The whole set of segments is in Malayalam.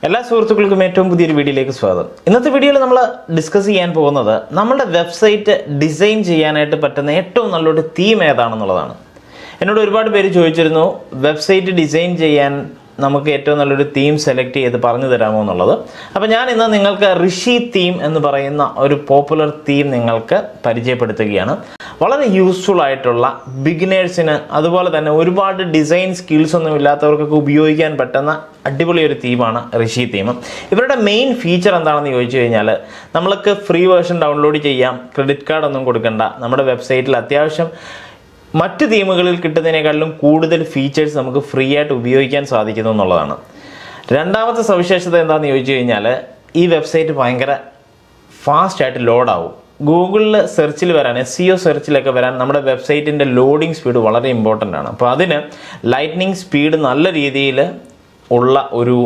എല്ലാ സുഹൃത്തുക്കൾക്കും ഏറ്റവും പുതിയൊരു വീഡിയോയിലേക്ക് സ്വാഗതം. ഇന്നത്തെ വീഡിയോയിൽ നമ്മൾ ഡിസ്കസ് ചെയ്യാൻ പോകുന്നത് നമ്മുടെ വെബ്സൈറ്റ് ഡിസൈൻ ചെയ്യാനായിട്ട് പറ്റുന്ന ഏറ്റവും നല്ലൊരു തീം ഏതാണെന്നുള്ളതാണ്. എന്നോട് ഒരുപാട് പേര് ചോദിച്ചിരുന്നു വെബ്സൈറ്റ് ഡിസൈൻ ചെയ്യാൻ നമുക്ക് ഏറ്റവും നല്ലൊരു തീം സെലക്ട് ചെയ്ത് പറഞ്ഞു തരാമോ എന്നുള്ളത്. അപ്പോൾ ഞാൻ ഇന്ന് നിങ്ങൾക്ക് ഋഷി തീം എന്ന് പറയുന്ന ഒരു പോപ്പുലർ തീം നിങ്ങൾക്ക് പരിചയപ്പെടുത്തുകയാണ്. വളരെ യൂസ്ഫുൾ ആയിട്ടുള്ള ബിഗിനേഴ്സിന് അതുപോലെ തന്നെ ഒരുപാട് ഡിസൈൻ സ്കിൽസ് ഒന്നും ഇല്ലാത്തവർക്കൊക്കെ ഉപയോഗിക്കാൻ പറ്റുന്ന അടിപൊളി ഒരു തീമാണ് ഋഷി തീം. ഇവരുടെ മെയിൻ ഫീച്ചർ എന്താണെന്ന് ചോദിച്ചു കഴിഞ്ഞാൽ നമ്മൾക്ക് ഫ്രീ വേർഷൻ ഡൗൺലോഡ് ചെയ്യാം, ക്രെഡിറ്റ് കാർഡ് ഒന്നും കൊടുക്കണ്ട. നമ്മുടെ വെബ്സൈറ്റിൽ അത്യാവശ്യം മറ്റ് തീമുകളിൽ കിട്ടുന്നതിനേക്കാളും കൂടുതൽ ഫീച്ചേഴ്സ് നമുക്ക് ഫ്രീ ആയിട്ട് ഉപയോഗിക്കാൻ സാധിക്കുന്നു എന്നുള്ളതാണ്. രണ്ടാമത്തെ സവിശേഷത എന്താണെന്ന് ചോദിച്ചു കഴിഞ്ഞാൽ ഈ വെബ്സൈറ്റ് ഭയങ്കര ഫാസ്റ്റായിട്ട് ലോഡാവും. ഗൂഗിളിൽ സെർച്ചിൽ വരാൻ SEO സെർച്ചിലൊക്കെ വരാൻ നമ്മുടെ വെബ്സൈറ്റിൻ്റെ ലോഡിംഗ് സ്പീഡ് വളരെ ഇമ്പോർട്ടൻ്റ് ആണ്. അപ്പോൾ അതിന് ലൈറ്റ്നിങ് സ്പീഡ് നല്ല രീതിയിൽ ഉള്ള ഒരു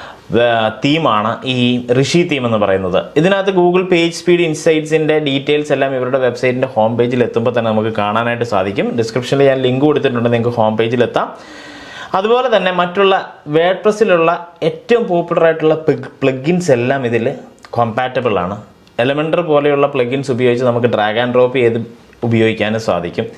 തീമാണ് ഈ ഋഷി തീം എന്ന് പറയുന്നത്. ഇതിനകത്ത് ഗൂഗിൾ പേജ് സ്പീഡ് ഇൻസൈറ്റ്സിൻ്റെ ഡീറ്റെയിൽസ് എല്ലാം ഇവരുടെ വെബ്സൈറ്റിൻ്റെ ഹോം പേജിൽ എത്തുമ്പോൾ തന്നെ നമുക്ക് കാണാനായിട്ട് സാധിക്കും. ഡിസ്ക്രിപ്ഷനിൽ ഞാൻ ലിങ്ക് കൊടുത്തിട്ടുണ്ട്, നിങ്ങൾക്ക് ഹോം പേജിലെത്താം. അതുപോലെ തന്നെ മറ്റുള്ള വേർഡ്പ്രസ്സിലുള്ള ഏറ്റവും പോപ്പുലർ ആയിട്ടുള്ള പ്ലഗിൻസ് എല്ലാം ഇതിൽ കോമ്പാറ്റബിൾ ആണ്. എലമെൻറ്റർ പോലെയുള്ള പ്ലഗിൻസ് ഉപയോഗിച്ച് നമുക്ക് ഡ്രാഗ് ആൻഡ് ഡ്രോപ്പ് ചെയ്ത് ഉപയോഗിക്കാനും സാധിക്കും.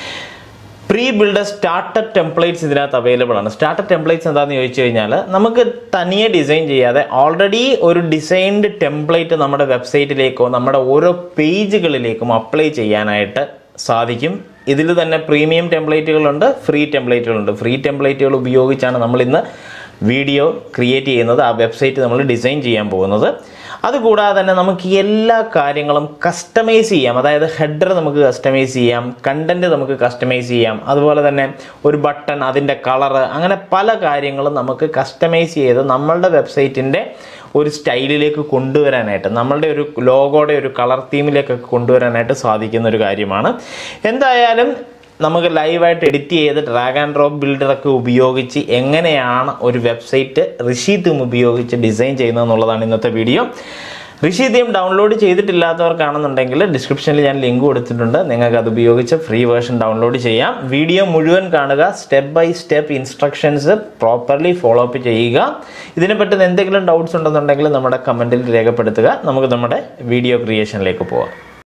പ്രീ ബിൽഡ് സ്റ്റാർട്ടർ ടെംപ്ലേറ്റ്സ് ഇതിനകത്ത് അവൈലബിൾ ആണ്. സ്റ്റാർട്ടർ ടെംപ്ലേറ്റ്സ് എന്താണെന്ന് ചോദിച്ചു കഴിഞ്ഞാൽ നമുക്ക് തനിയെ ഡിസൈൻ ചെയ്യാതെ ഓൾറെഡി ഒരു ഡിസൈൻഡ് ടെംപ്ലേറ്റ് നമ്മുടെ വെബ്സൈറ്റിലേക്കോ നമ്മുടെ ഓരോ പേജുകളിലേക്കും അപ്ലൈ ചെയ്യാനായിട്ട് സാധിക്കും. ഇതിൽ തന്നെ പ്രീമിയം ടെംപ്ലേറ്റുകളുണ്ട്, ഫ്രീ ടെംപ്ലേറ്റുകളുണ്ട്. ഫ്രീ ടെംപ്ലേറ്റുകൾ ഉപയോഗിച്ചാണ് നമ്മളിന്ന് വീഡിയോ ക്രിയേറ്റ് ചെയ്യുന്നത്, ആ വെബ്സൈറ്റ് നമ്മൾ ഡിസൈൻ ചെയ്യാൻ പോകുന്നത്. അതുകൂടാതെ തന്നെ നമുക്ക് എല്ലാ കാര്യങ്ങളും കസ്റ്റമൈസ് ചെയ്യാം. അതായത് ഹെഡർ നമുക്ക് കസ്റ്റമൈസ് ചെയ്യാം, കണ്ടൻറ്റ് നമുക്ക് കസ്റ്റമൈസ് ചെയ്യാം, അതുപോലെ തന്നെ ഒരു ബട്ടൺ, അതിൻ്റെ കളറ്, അങ്ങനെ പല കാര്യങ്ങളും നമുക്ക് കസ്റ്റമൈസ് ചെയ്ത് നമ്മളുടെ വെബ്സൈറ്റിൻ്റെ ഒരു സ്റ്റൈലിലേക്ക് കൊണ്ടുവരാനായിട്ട്, നമ്മളുടെ ഒരു ലോഗോയുടെ ഒരു കളർ തീമിലേക്കൊക്കെ കൊണ്ടുവരാനായിട്ട് സാധിക്കുന്ന ഒരു കാര്യമാണ്. എന്തായാലും നമുക്ക് ലൈവായിട്ട് എഡിറ്റ് ചെയ്ത് ഡ്രാഗ് ആൻഡ് ഡ്രോപ്പ് ബിൽഡറൊക്കെ ഉപയോഗിച്ച് എങ്ങനെയാണ് ഒരു വെബ്സൈറ്റ് ഋഷി തീം ഉപയോഗിച്ച് ഡിസൈൻ ചെയ്യുന്നത് എന്നുള്ളതാണ് ഇന്നത്തെ വീഡിയോ. ഋഷി തീം ഡൗൺലോഡ് ചെയ്തിട്ടില്ലാത്തവർക്കാണെന്നുണ്ടെങ്കിൽ ഡിസ്ക്രിപ്ഷനിൽ ഞാൻ ലിങ്ക് കൊടുത്തിട്ടുണ്ട്, നിങ്ങൾക്ക് അത് ഉപയോഗിച്ച് ഫ്രീ വേർഷൻ ഡൗൺലോഡ് ചെയ്യാം. വീഡിയോ മുഴുവൻ കാണുക, step by step instructions properly follow up ചെയ്യുക. ഇതിനെ പറ്റുന്ന എന്തെങ്കിലും ഡൗട്ട്സ് ഉണ്ടെന്നുണ്ടെങ്കിൽ നമ്മുടെ കമൻറ്റിൽ രേഖപ്പെടുത്തുക. നമുക്ക് നമ്മുടെ വീഡിയോ ക്രിയേഷനിലേക്ക് പോകാം.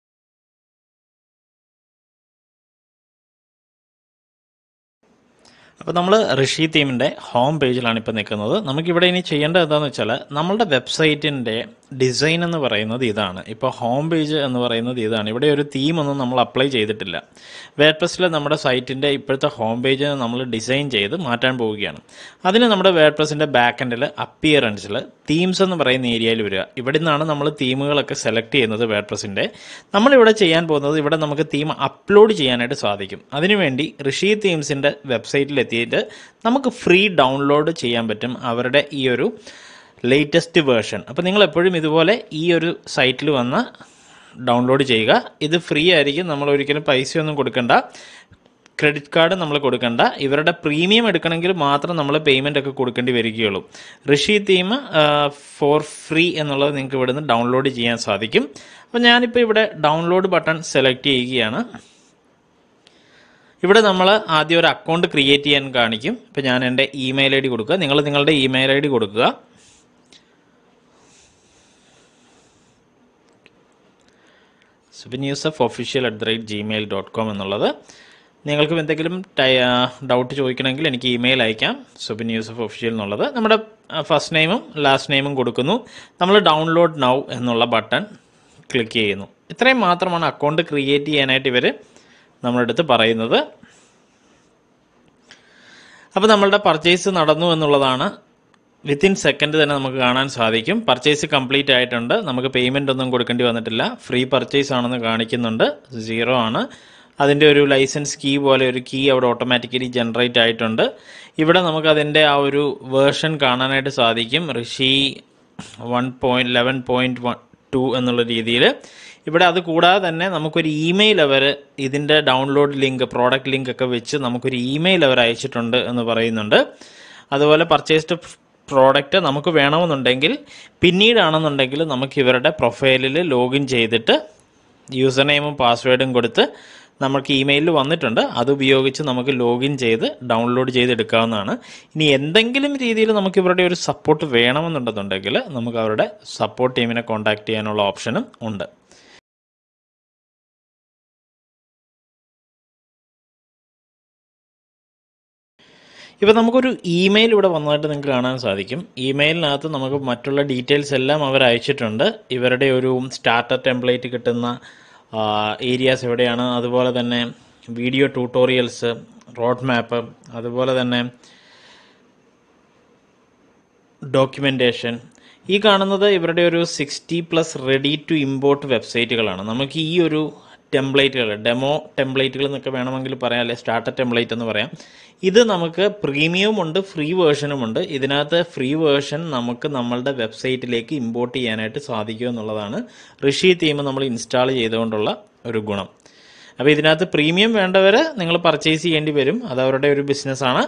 അപ്പോൾ നമ്മൾ ഋഷി തീമിൻ്റെ ഹോം പേജിലാണ് ഇപ്പോൾ നിൽക്കുന്നത്. നമുക്കിവിടെ ഇനി ചെയ്യേണ്ടത് എന്താണെന്ന് വെച്ചാൽ നമ്മളുടെ വെബ്സൈറ്റിൻ്റെ ഡിസൈൻ എന്ന് പറയുന്നത് ഇതാണ്. ഇപ്പോൾ ഹോം പേജ് എന്ന് പറയുന്നത് ഇതാണ്. ഇവിടെ ഒരു തീമൊന്നും നമ്മൾ അപ്ലൈ ചെയ്തിട്ടില്ല. വേർഡ്പ്രസ്സിൽ നമ്മുടെ സൈറ്റിൻ്റെ ഇപ്പോഴത്തെ ഹോം പേജ് നമ്മൾ ഡിസൈൻ ചെയ്ത് മാറ്റാൻ പോവുകയാണ്. അതിന് നമ്മുടെ വേർഡ്പ്രസ്സിൻ്റെ ബാക്ക് എൻഡിൽ അപ്പിയറൻസിൽ തീംസ് എന്ന് പറയുന്ന ഏരിയയിൽ വരിക. ഇവിടെ നിന്നാണ് നമ്മൾ തീമുകളൊക്കെ സെലക്ട് ചെയ്യുന്നത്. വേർഡ്പ്രസ്സിൻ്റെ നമ്മളിവിടെ ചെയ്യാൻ പോകുന്നത്, ഇവിടെ നമുക്ക് തീം അപ്ലോഡ് ചെയ്യാനായിട്ട് സാധിക്കും. അതിനുവേണ്ടി ഋഷി തീംസിൻ്റെ വെബ്സൈറ്റിൽ എത്തിയിട്ട് നമുക്ക് ഫ്രീ ഡൗൺലോഡ് ചെയ്യാൻ പറ്റും അവരുടെ ഈ ഒരു ലേറ്റസ്റ്റ് വേർഷൻ. അപ്പോൾ നിങ്ങൾ എപ്പോഴും ഇതുപോലെ ഈ ഒരു സൈറ്റിൽ വന്ന് ഡൗൺലോഡ് ചെയ്യുക. ഇത് ഫ്രീ ആയിരിക്കും, നമ്മൾ ഒരിക്കലും പൈസയൊന്നും കൊടുക്കണ്ട, ക്രെഡിറ്റ് കാർഡ് നമ്മൾ കൊടുക്കണ്ട. ഇവരുടെ പ്രീമിയം എടുക്കണമെങ്കിൽ മാത്രം നമ്മൾ പേയ്മെൻ്റ് ഒക്കെ കൊടുക്കേണ്ടി വരികയുള്ളൂ. ഋഷി തീം ഫോർ ഫ്രീ എന്നുള്ളത് നിങ്ങൾക്ക് ഇവിടുന്ന് ഡൗൺലോഡ് ചെയ്യാൻ സാധിക്കും. അപ്പോൾ ഞാനിപ്പോൾ ഇവിടെ ഡൗൺലോഡ് ബട്ടൺ സെലക്ട് ചെയ്യുകയാണ്. ഇവിടെ നമ്മൾ ആദ്യം ഒരു അക്കൗണ്ട് ക്രിയേറ്റ് ചെയ്യാൻ കാണിക്കും. ഇപ്പോൾ ഞാൻ എൻ്റെ ഇമെയിൽ ID കൊടുക്കുക, നിങ്ങൾ നിങ്ങളുടെ ഇമെയിൽ ID കൊടുക്കുക. subinyoosuf@gmail.com എന്നുള്ളത്. നിങ്ങൾക്ക് എന്തെങ്കിലും ഡൗട്ട് ചോദിക്കണമെങ്കിൽ എനിക്ക് ഇമെയിൽ അയക്കാം, subinyoosuf എന്നുള്ളത്. നമ്മുടെ ഫസ്റ്റ് നെയിമും ലാസ്റ്റ് നെയിമും കൊടുക്കുന്നു. നമ്മൾ ഡൗൺലോഡ് നൗ എന്നുള്ള ബട്ടൺ ക്ലിക്ക് ചെയ്യുന്നു. ഇത്രയും മാത്രമാണ് അക്കൗണ്ട് ക്രിയേറ്റ് ചെയ്യാനായിട്ട് ഇവർ നമ്മുടെ അടുത്ത് പറയുന്നത്. അപ്പോൾ നമ്മളുടെ പർച്ചേസ് നടന്നു എന്നുള്ളതാണ്. വിത്തിൻ സെക്കൻഡ് തന്നെ നമുക്ക് കാണാൻ സാധിക്കും. പർച്ചേസ് കംപ്ലീറ്റ് ആയിട്ടുണ്ട്, നമുക്ക് പേയ്മെൻ്റ് ഒന്നും കൊടുക്കേണ്ടി വന്നിട്ടില്ല. ഫ്രീ പർച്ചേസ് ആണെന്ന് കാണിക്കുന്നുണ്ട്, 0 ആണ്. അതിൻ്റെ ഒരു ലൈസൻസ് കീ പോലെ ഒരു കീ അവിടെ ഓട്ടോമാറ്റിക്കലി ജനറേറ്റ് ആയിട്ടുണ്ട്. ഇവിടെ നമുക്ക് അതിൻ്റെ ആ ഒരു വേർഷൻ കാണാനായിട്ട് സാധിക്കും, ഋഷി 1.11.2 എന്നുള്ള രീതിയിൽ. ഇവിടെ അത് കൂടാതെ തന്നെ നമുക്കൊരു ഇമെയിൽ അവർ ഇതിൻ്റെ ഡൗൺലോഡ് ലിങ്ക്, പ്രോഡക്റ്റ് ലിങ്ക് ഒക്കെ വെച്ച് നമുക്കൊരു ഇമെയിൽ അവർ അയച്ചിട്ടുണ്ട് എന്ന് പറയുന്നുണ്ട്. അതുപോലെ പർച്ചേസ്ഡ് പ്രോഡക്റ്റ് നമുക്ക് വേണമെന്നുണ്ടെങ്കിൽ പിന്നീടാണെന്നുണ്ടെങ്കിൽ നമുക്ക് ഇവരുടെ പ്രൊഫൈലിൽ ലോഗിൻ ചെയ്തിട്ട് യൂസർ നെയിമും പാസ്വേഡും കൊടുത്ത് നമുക്ക് ഇമെയിലിൽ വന്നിട്ടുണ്ട്. അത് ഉപയോഗിച്ച് നമുക്ക് ലോഗിൻ ചെയ്ത് ഡൗൺലോഡ് ചെയ്തെടുക്കാവുന്നതാണ്. ഇനി എന്തെങ്കിലും രീതിയിൽ നമുക്ക് ഇവരുടെ ഒരു സപ്പോർട്ട് വേണമെന്നുണ്ടെന്നുണ്ടെങ്കിൽ നമുക്ക് അവരുടെ സപ്പോർട്ട് ടീമിനെ കോൺടാക്ട് ചെയ്യാനുള്ള ഓപ്ഷനും ഉണ്ട്. ഇപ്പോൾ നമുക്കൊരു ഇമെയിൽ ഇവിടെ വന്നതായിട്ട് നിങ്ങൾക്ക് കാണാൻ സാധിക്കും. ഇമെയിലിനകത്ത് നമുക്ക് മറ്റുള്ള ഡീറ്റെയിൽസ് എല്ലാം അവർ അയച്ചിട്ടുണ്ട്. ഇവരുടെ ഒരു സ്റ്റാർട്ടർ ടെംപ്ലേറ്റ് കിട്ടുന്ന ഏരിയാസ് എവിടെയാണ്, അതുപോലെ തന്നെ വീഡിയോ ട്യൂട്ടോറിയൽസ്, റോഡ് മാപ്പ്, അതുപോലെ തന്നെ ഡോക്യുമെൻറ്റേഷൻ. ഈ കാണുന്നത് ഇവരുടെ ഒരു 60+ റെഡി ടു ഇമ്പോർട്ട് വെബ്സൈറ്റുകളാണ്. നമുക്ക് ഈ ഒരു ടെംപ്ലേറ്റുകൾ, ഡെമോ ടെംപ്ലേറ്റുകൾ എന്നൊക്കെ വേണമെങ്കിൽ പറയാം, അല്ലെ സ്റ്റാർട്ടർ ടെംപ്ലേറ്റ് എന്ന് പറയാം. ഇത് നമുക്ക് പ്രീമിയവും ഉണ്ട്, ഫ്രീ വേർഷനും ഉണ്ട്. ഇതിനകത്ത് ഫ്രീ വേർഷൻ നമുക്ക് നമ്മളുടെ വെബ്സൈറ്റിലേക്ക് ഇമ്പോർട്ട് ചെയ്യാനായിട്ട് സാധിക്കും എന്നുള്ളതാണ് ഋഷി തീം നമ്മൾ ഇൻസ്റ്റാൾ ചെയ്തുകൊണ്ടുള്ള ഒരു ഗുണം. അപ്പോൾ ഇതിനകത്ത് പ്രീമിയം വേണ്ടവർ നിങ്ങൾ പർച്ചേസ് ചെയ്യേണ്ടി വരും. അത് അവരുടെ ഒരു ബിസിനസ്സാണ്.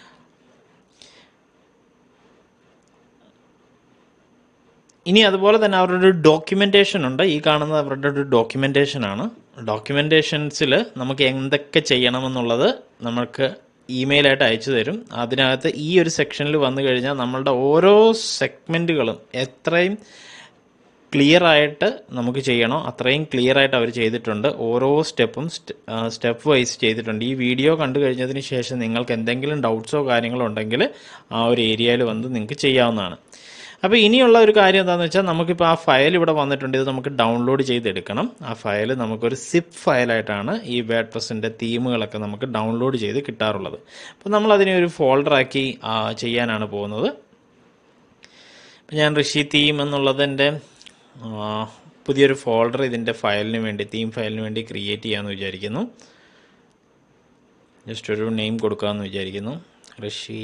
ഇനി അതുപോലെ തന്നെ അവരുടെ ഒരു ഡോക്യുമെൻറ്റേഷൻ ഉണ്ട്. ഈ കാണുന്നത് അവരുടെ ഒരു ഡോക്യുമെൻറ്റേഷനാണ്. ഡോക്യുമെൻറ്റേഷൻസിൽ നമുക്ക് എന്തൊക്കെ ചെയ്യണമെന്നുള്ളത് നമുക്ക് ഇമെയിലായിട്ട് അയച്ചു തരും. അതിനകത്ത് ഈ ഒരു സെക്ഷനിൽ വന്നു കഴിഞ്ഞാൽ നമ്മളുടെ ഓരോ സെഗ്മെൻറ്റുകളും എത്രയും ക്ലിയർ ആയിട്ട് നമുക്ക് ചെയ്യണോ അത്രയും ക്ലിയർ ആയിട്ട് അവർ ചെയ്തിട്ടുണ്ട്. ഓരോ സ്റ്റെപ്പും സ്റ്റെപ്പ് വൈസ് ചെയ്തിട്ടുണ്ട്. ഈ വീഡിയോ കണ്ടു കഴിഞ്ഞതിന് ശേഷം നിങ്ങൾക്ക് എന്തെങ്കിലും ഡൗട്ട്സോ കാര്യങ്ങളോ ഉണ്ടെങ്കിൽ ആ ഒരു ഏരിയയിൽ വന്ന് നിങ്ങൾക്ക് ചെയ്യാവുന്നതാണ്. അപ്പോൾ ഇനിയുള്ള ഒരു കാര്യം എന്താണെന്ന് വെച്ചാൽ നമുക്കിപ്പോൾ ആ ഫയൽ ഇവിടെ വന്നിട്ടുണ്ട്. ഇത് നമുക്ക് ഡൗൺലോഡ് ചെയ്തെടുക്കണം. ആ ഫയൽ നമുക്കൊരു സിപ്പ് ഫയലായിട്ടാണ് ഈ വേർഡ്പ്രസിൻ്റെ തീമുകളൊക്കെ നമുക്ക് ഡൗൺലോഡ് ചെയ്ത് കിട്ടാറുള്ളത്. അപ്പോൾ നമ്മളതിനെ ഒരു ഫോൾഡറാക്കി ചെയ്യാനാണ് പോകുന്നത്. അപ്പോൾ ഞാൻ ഋഷി തീം എന്നുള്ളതിൻ്റെ പുതിയൊരു ഫോൾഡർ ഇതിൻ്റെ ഫയലിന് വേണ്ടി, തീം ഫയലിന് വേണ്ടി ക്രിയേറ്റ് ചെയ്യാമെന്ന് വിചാരിക്കുന്നു. ജസ്റ്റ് ഒരു നെയിം കൊടുക്കാമെന്ന് വിചാരിക്കുന്നു. ഋഷി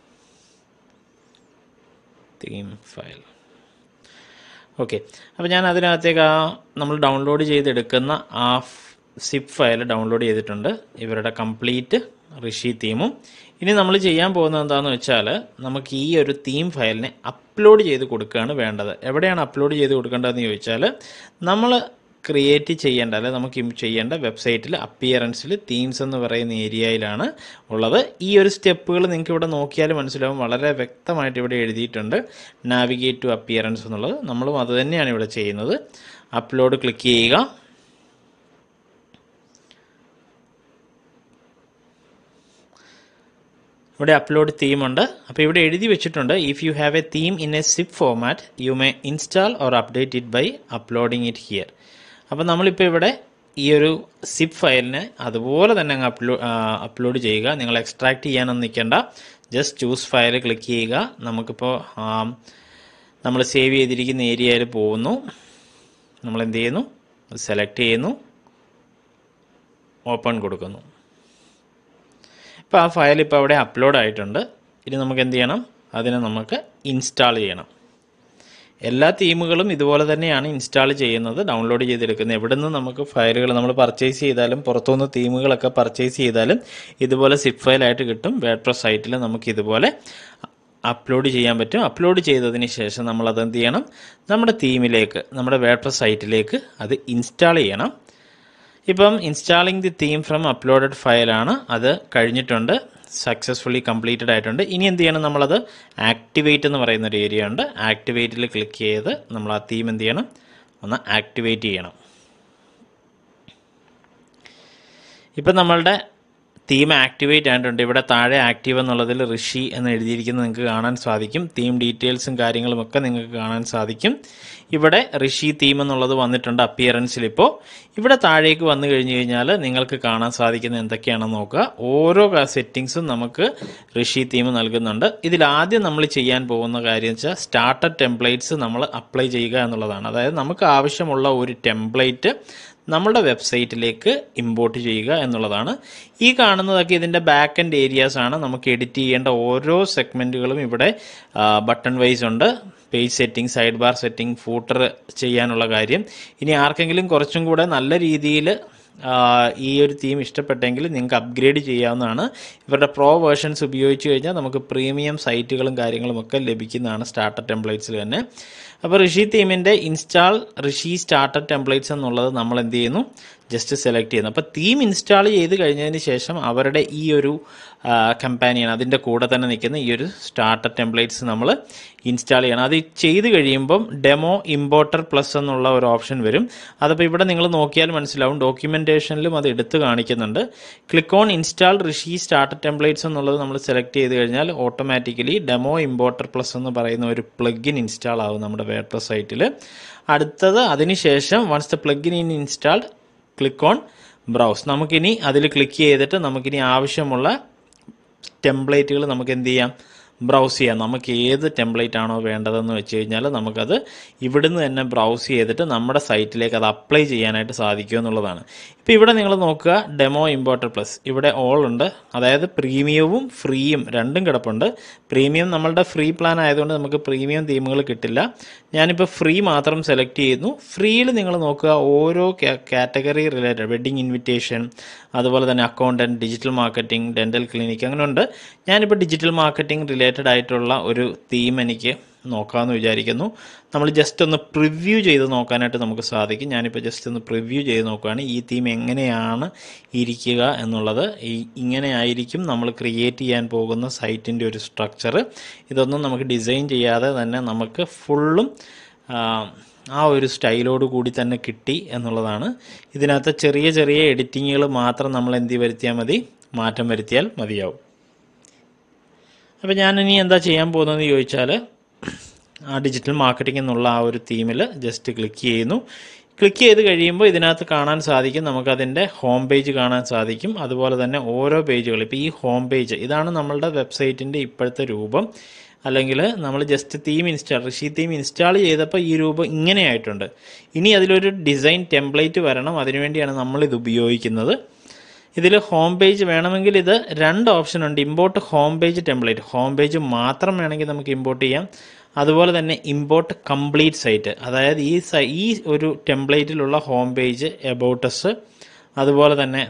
തീം ഫയൽ. ഓക്കെ, അപ്പോൾ ഞാൻ അതിനകത്തേക്ക് നമ്മൾ ഡൗൺലോഡ് ചെയ്തെടുക്കുന്ന ആ സിപ്പ് ഫയൽ ഡൗൺലോഡ് ചെയ്തിട്ടുണ്ട്. ഇവരുടെ കംപ്ലീറ്റ് ഋഷി തീമും. ഇനി നമ്മൾ ചെയ്യാൻ പോകുന്നത് എന്താണെന്ന് വെച്ചാൽ നമുക്ക് ഈ ഒരു തീം ഫയലിനെ അപ്ലോഡ് ചെയ്ത് കൊടുക്കുകയാണ് വേണ്ടത്. എവിടെയാണ് അപ്ലോഡ് ചെയ്ത് കൊടുക്കേണ്ടതെന്ന് ചോദിച്ചാൽ നമ്മൾ ക്രിയേറ്റ് ചെയ്യേണ്ട, അല്ലെ നമുക്ക് ചെയ്യേണ്ട വെബ്സൈറ്റിൽ അപ്പിയറൻസിൽ തീംസ് എന്ന് പറയുന്ന ഏരിയയിലാണ് ഉള്ളത്. ഈ ഒരു സ്റ്റെപ്പുകൾ നിങ്ങൾക്ക് ഇവിടെ നോക്കിയാൽ മനസ്സിലാവും. വളരെ വ്യക്തമായിട്ട് ഇവിടെ എഴുതിയിട്ടുണ്ട് നാവിഗേറ്റ് ടു അപ്പിയറൻസ് എന്നുള്ളത്. നമ്മളും അത് തന്നെയാണ് ഇവിടെ ചെയ്യുന്നത്. അപ്ലോഡ് ക്ലിക്ക് ചെയ്യുക. ഇവിടെ അപ്ലോഡ് തീം ഉണ്ട്. അപ്പോൾ ഇവിടെ എഴുതി വെച്ചിട്ടുണ്ട്, if you have a theme in a zip format you may install or update it by uploading it here. അപ്പോൾ നമ്മളിപ്പോൾ ഇവിടെ ഈ ഒരു സിപ്പ് ഫയലിനെ അതുപോലെ തന്നെ അങ്ങ് അപ്ലോഡ് ചെയ്യുക. നിങ്ങൾ എക്സ്ട്രാക്ട് ചെയ്യാനൊന്നും നിൽക്കേണ്ട. ജസ്റ്റ് ചൂസ് ഫയൽ ക്ലിക്ക് ചെയ്യുക. നമുക്കിപ്പോൾ നമ്മൾ സേവ് ചെയ്തിരിക്കുന്ന ഏരിയയിൽ പോകുന്നു. നമ്മൾ എന്ത് ചെയ്യുന്നു, സെലക്ട് ചെയ്യുന്നു, ഓപ്പൺ കൊടുക്കുന്നു. ഇപ്പോൾ ആ ഫയൽ ഇപ്പോൾ അവിടെ അപ്ലോഡ് ആയിട്ടുണ്ട്. ഇനി നമുക്ക് എന്ത് ചെയ്യണം, അതിനെ നമുക്ക് ഇൻസ്റ്റാൾ ചെയ്യണം. എല്ലാ തീമുകളും ഇതുപോലെ തന്നെയാണ് ഇൻസ്റ്റാൾ ചെയ്യുന്നത്, ഡൗൺലോഡ് ചെയ്തെടുക്കുന്നത്. എവിടെ നിന്ന് നമുക്ക് ഫയലുകൾ നമ്മൾ പർച്ചേസ് ചെയ്താലും, പുറത്തുനിന്ന് തീമുകളൊക്കെ പർച്ചേസ് ചെയ്താലും ഇതുപോലെ സിപ്പ് ഫയലായിട്ട് കിട്ടും. വേർഡ്പ്രസ് സൈറ്റിൽ നമുക്ക് ഇതുപോലെ അപ്ലോഡ് ചെയ്യാൻ പറ്റും. അപ്ലോഡ് ചെയ്തതിന് ശേഷം നമ്മൾ അതെന്ത് ചെയ്യണം, നമ്മുടെ തീമിലേക്ക്, നമ്മുടെ വേർഡ്പ്രസ് സൈറ്റിലേക്ക് അത് ഇൻസ്റ്റാൾ ചെയ്യണം. ഇപ്പം installing the theme from uploaded ഫയലാണ്. അത് കഴിഞ്ഞിട്ടുണ്ട്, സക്സസ്ഫുള്ളി കംപ്ലീറ്റഡ് ആയിട്ടുണ്ട്. ഇനി എന്ത് ചെയ്യണം, നമ്മളത് ആക്ടിവേറ്റ് എന്ന് പറയുന്നൊരു ഏരിയ ഉണ്ട്. ആക്ടിവേറ്റിൽ ക്ലിക്ക് ചെയ്ത് നമ്മൾ ആ തീം എന്ത് ചെയ്യണം, ഒന്ന് ആക്ടിവേറ്റ് ചെയ്യണം. ഇപ്പം നമ്മളുടെ തീം ആക്ടിവേറ്റ് ആയിട്ടുണ്ട്. ഇവിടെ താഴെ ആക്റ്റീവ് എന്നുള്ളതിൽ ഋഷി എന്ന് എഴുതിയിരിക്കുന്നത് നിങ്ങൾക്ക് കാണാൻ സാധിക്കും. തീം ഡീറ്റെയിൽസും കാര്യങ്ങളുമൊക്കെ നിങ്ങൾക്ക് കാണാൻ സാധിക്കും. ഇവിടെ ഋഷി തീം എന്നുള്ളത് വന്നിട്ടുണ്ട് അപ്പിയറൻസിൽ. ഇപ്പോൾ ഇവിടെ താഴേക്ക് വന്നു കഴിഞ്ഞ് കഴിഞ്ഞാൽ നിങ്ങൾക്ക് കാണാൻ സാധിക്കുന്ന എന്തൊക്കെയാണെന്ന് നോക്കുക. ഓരോ സെറ്റിങ്സും നമുക്ക് ഋഷി തീം നൽകുന്നുണ്ട്. ഇതിലാദ്യം നമ്മൾ ചെയ്യാൻ പോകുന്ന കാര്യം വെച്ചാൽ സ്റ്റാർട്ടർ ടെംപ്ലേറ്റ്സ് നമ്മൾ അപ്ലൈ ചെയ്യുക എന്നുള്ളതാണ്. അതായത് നമുക്ക് ആവശ്യമുള്ള ഒരു ടെംപ്ലേറ്റ് നമ്മളുടെ വെബ്സൈറ്റിലേക്ക് ഇമ്പോർട്ട് ചെയ്യുക എന്നുള്ളതാണ്. ഈ കാണുന്നതൊക്കെ ഇതിൻ്റെ ബാക്ക് എൻഡ് ഏരിയാസ് ആണ്. നമുക്ക് എഡിറ്റ് ചെയ്യേണ്ട ഓരോ സെഗ്മെൻറ്റുകളും ഇവിടെ ബട്ടൺ വൈസ് ഉണ്ട്. Page setting, side bar setting, footer ചെയ്യാനുള്ള കാര്യം. ഇനി ആർക്കെങ്കിലും കുറച്ചും കൂടെ നല്ല രീതിയിൽ ഈ ഒരു തീം ഇഷ്ടപ്പെട്ടെങ്കിൽ നിങ്ങൾക്ക് അപ്ഗ്രേഡ് ചെയ്യാവുന്നതാണ്. ഇവരുടെ പ്രോ വേർഷൻസ് ഉപയോഗിച്ച് കഴിഞ്ഞാൽ നമുക്ക് പ്രീമിയം സൈറ്റുകളും കാര്യങ്ങളുമൊക്കെ ലഭിക്കുന്നതാണ് സ്റ്റാർട്ടർ ടെംപ്ലേറ്റ്സിൽ തന്നെ. അപ്പോൾ ഋഷി തീമിൻ്റെ ഇൻസ്റ്റാൾ ഋഷി സ്റ്റാർട്ടർ ടെംപ്ലേറ്റ്സ് എന്നുള്ളത് നമ്മൾ എന്ത് ചെയ്യുന്നു, ജസ്റ്റ് സെലക്ട് ചെയ്യുന്നത്. അപ്പോൾ തീം ഇൻസ്റ്റാൾ ചെയ്ത് കഴിഞ്ഞതിന് ശേഷം അവരുടെ ഈ ഒരു കമ്പാനിയൻ അതിൻ്റെ കൂടെ തന്നെ നിൽക്കുന്ന ഈ ഒരു സ്റ്റാർട്ടർ ടെംപ്ലേറ്റ്സ് നമ്മൾ ഇൻസ്റ്റാൾ ചെയ്യണം. അത് ചെയ്ത് കഴിയുമ്പം ഡെമോ ഇമ്പോർട്ടർ പ്ലസ് എന്നുള്ള ഒരു ഓപ്ഷൻ വരും. അതപ്പോൾ ഇവിടെ നിങ്ങൾ നോക്കിയാൽ മനസ്സിലാവും, ഡോക്യുമെൻറ്റേഷനിലും അത് എടുത്ത് കാണിക്കുന്നുണ്ട്. Click on install Rishi starter templates എന്നുള്ളത് നമ്മൾ സെലക്ട് ചെയ്ത് കഴിഞ്ഞാൽ ഓട്ടോമാറ്റിക്കലി ഡെമോ ഇമ്പോർട്ടർ പ്ലസ് എന്ന് പറയുന്ന ഒരു പ്ലഗിൻ ഇൻസ്റ്റാൾ ആവും നമ്മുടെ വേർഡ്പ്രസ് സൈറ്റിൽ. അടുത്തത് അതിനുശേഷം once the plugin in installed click on browse. നമുക്കിനി അതിൽ ക്ലിക്ക് ചെയ്തിട്ട് നമുക്കിനി ആവശ്യമുള്ള ടെംപ്ലേറ്റുകൾ നമുക്ക് എന്ത് ചെയ്യാം, ബ്രൗസ് ചെയ്യാം. നമുക്ക് ഏത് ടെംപ്ലേറ്റ് ആണോ വേണ്ടതെന്ന് വെച്ച് കഴിഞ്ഞാൽ നമുക്കത് ഇവിടുന്ന് തന്നെ ബ്രൗസ് ചെയ്തിട്ട് നമ്മുടെ സൈറ്റിലേക്ക് അത് അപ്ലൈ ചെയ്യാനായിട്ട് സാധിക്കും എന്നുള്ളതാണ്. ഇപ്പോൾ ഇവിടെ നിങ്ങൾ നോക്കുക, ഡെമോ ഇമ്പോർട്ടർ പ്ലസ് ഇവിടെ ഓൾ ഉണ്ട്. അതായത് പ്രീമിയവും ഫ്രീയും രണ്ടും കിടപ്പുണ്ട്. പ്രീമിയം നമ്മളുടെ ഫ്രീ പ്ലാൻ ആയതുകൊണ്ട് നമുക്ക് പ്രീമിയം തീമുകൾ കിട്ടില്ല. ഞാനിപ്പോൾ ഫ്രീ മാത്രം സെലക്ട് ചെയ്യുന്നു. ഫ്രീയിൽ നിങ്ങൾ നോക്കുക, ഓരോ കാറ്റഗറി റിലേറ്റഡ് വെഡ്ഡിങ് ഇൻവിറ്റേഷൻ, അതുപോലെ തന്നെ accountant, digital marketing, dental clinic അങ്ങനെ ഉണ്ട്. ഞാനിപ്പോൾ ഡിജിറ്റൽ മാർക്കറ്റിംഗ് റിലേറ്റഡ് ആയിട്ടുള്ള ഒരു തീം എനിക്ക് നോക്കാമെന്ന് വിചാരിക്കുന്നു. നമ്മൾ ജസ്റ്റ് ഒന്ന് പ്രിവ്യൂ ചെയ്ത് നോക്കാനായിട്ട് നമുക്ക് സാധിക്കും. ഞാനിപ്പോൾ ജസ്റ്റ് ഒന്ന് പ്രിവ്യൂ ചെയ്ത് നോക്കുകയാണ് ഈ തീം എങ്ങനെയാണ് ഇരിക്കുക എന്നുള്ളത്. ഇങ്ങനെ ആയിരിക്കും നമ്മൾ ക്രിയേറ്റ് ചെയ്യാൻ പോകുന്ന സൈറ്റിൻ്റെ ഒരു സ്ട്രക്ചർ. ഇതൊന്നും നമുക്ക് ഡിസൈൻ ചെയ്യാതെ തന്നെ നമുക്ക് ഫുള്ളും ആ ഒരു സ്റ്റൈലോട് കൂടി തന്നെ കിട്ടി എന്നുള്ളതാണ്. ഇതിനകത്ത് ചെറിയ ചെറിയ എഡിറ്റിങ്ങുകൾ മാത്രം നമ്മൾ വരുത്തിയാൽ മതി, മാറ്റം വരുത്തിയാൽ മതിയാവും. അപ്പോൾ ഞാനിനി എന്താ ചെയ്യാൻ പോകുന്നതെന്ന് ചോദിച്ചാൽ, ആ ഡിജിറ്റൽ മാർക്കറ്റിംഗ് എന്നുള്ള ആ ഒരു തീമിൽ ജസ്റ്റ് ക്ലിക്ക് ചെയ്യുന്നു. ക്ലിക്ക് ചെയ്ത് കഴിയുമ്പോൾ ഇതിനകത്ത് കാണാൻ സാധിക്കും, നമുക്കതിൻ്റെ ഹോം പേജ് കാണാൻ സാധിക്കും. അതുപോലെ തന്നെ ഓരോ പേജുകൾ, ഇപ്പോൾ ഈ ഹോം പേജ് ഇതാണ് നമ്മളുടെ വെബ്സൈറ്റിൻ്റെ ഇപ്പോഴത്തെ രൂപം. അല്ലെങ്കിൽ നമ്മൾ ജസ്റ്റ് ഋഷി തീം ഇൻസ്റ്റാൾ ചെയ്തപ്പോൾ ഈ രൂപം ഇങ്ങനെ ആയിട്ടുണ്ട്. ഇനി അതിലൊരു ഡിസൈൻ ടെംപ്ലേറ്റ് വരണം, അതിനുവേണ്ടിയാണ് നമ്മളിത് ഉപയോഗിക്കുന്നത്. ഇതിൽ ഹോം പേജ് വേണമെങ്കിൽ ഇത് രണ്ട് ഓപ്ഷൻ ഉണ്ട്. Import home page template, home page മാത്രം വേണമെങ്കിൽ നമുക്ക് ഇമ്പോർട്ട് ചെയ്യാം. അതുപോലെ തന്നെ ഇമ്പോർട്ട് കംപ്ലീറ്റ് സൈറ്റ്, അതായത് ഈ ഒരു ടെംപ്ലേറ്റിലുള്ള ഹോം പേജ്, എബൌട്ട് അസ്, അതുപോലെ തന്നെ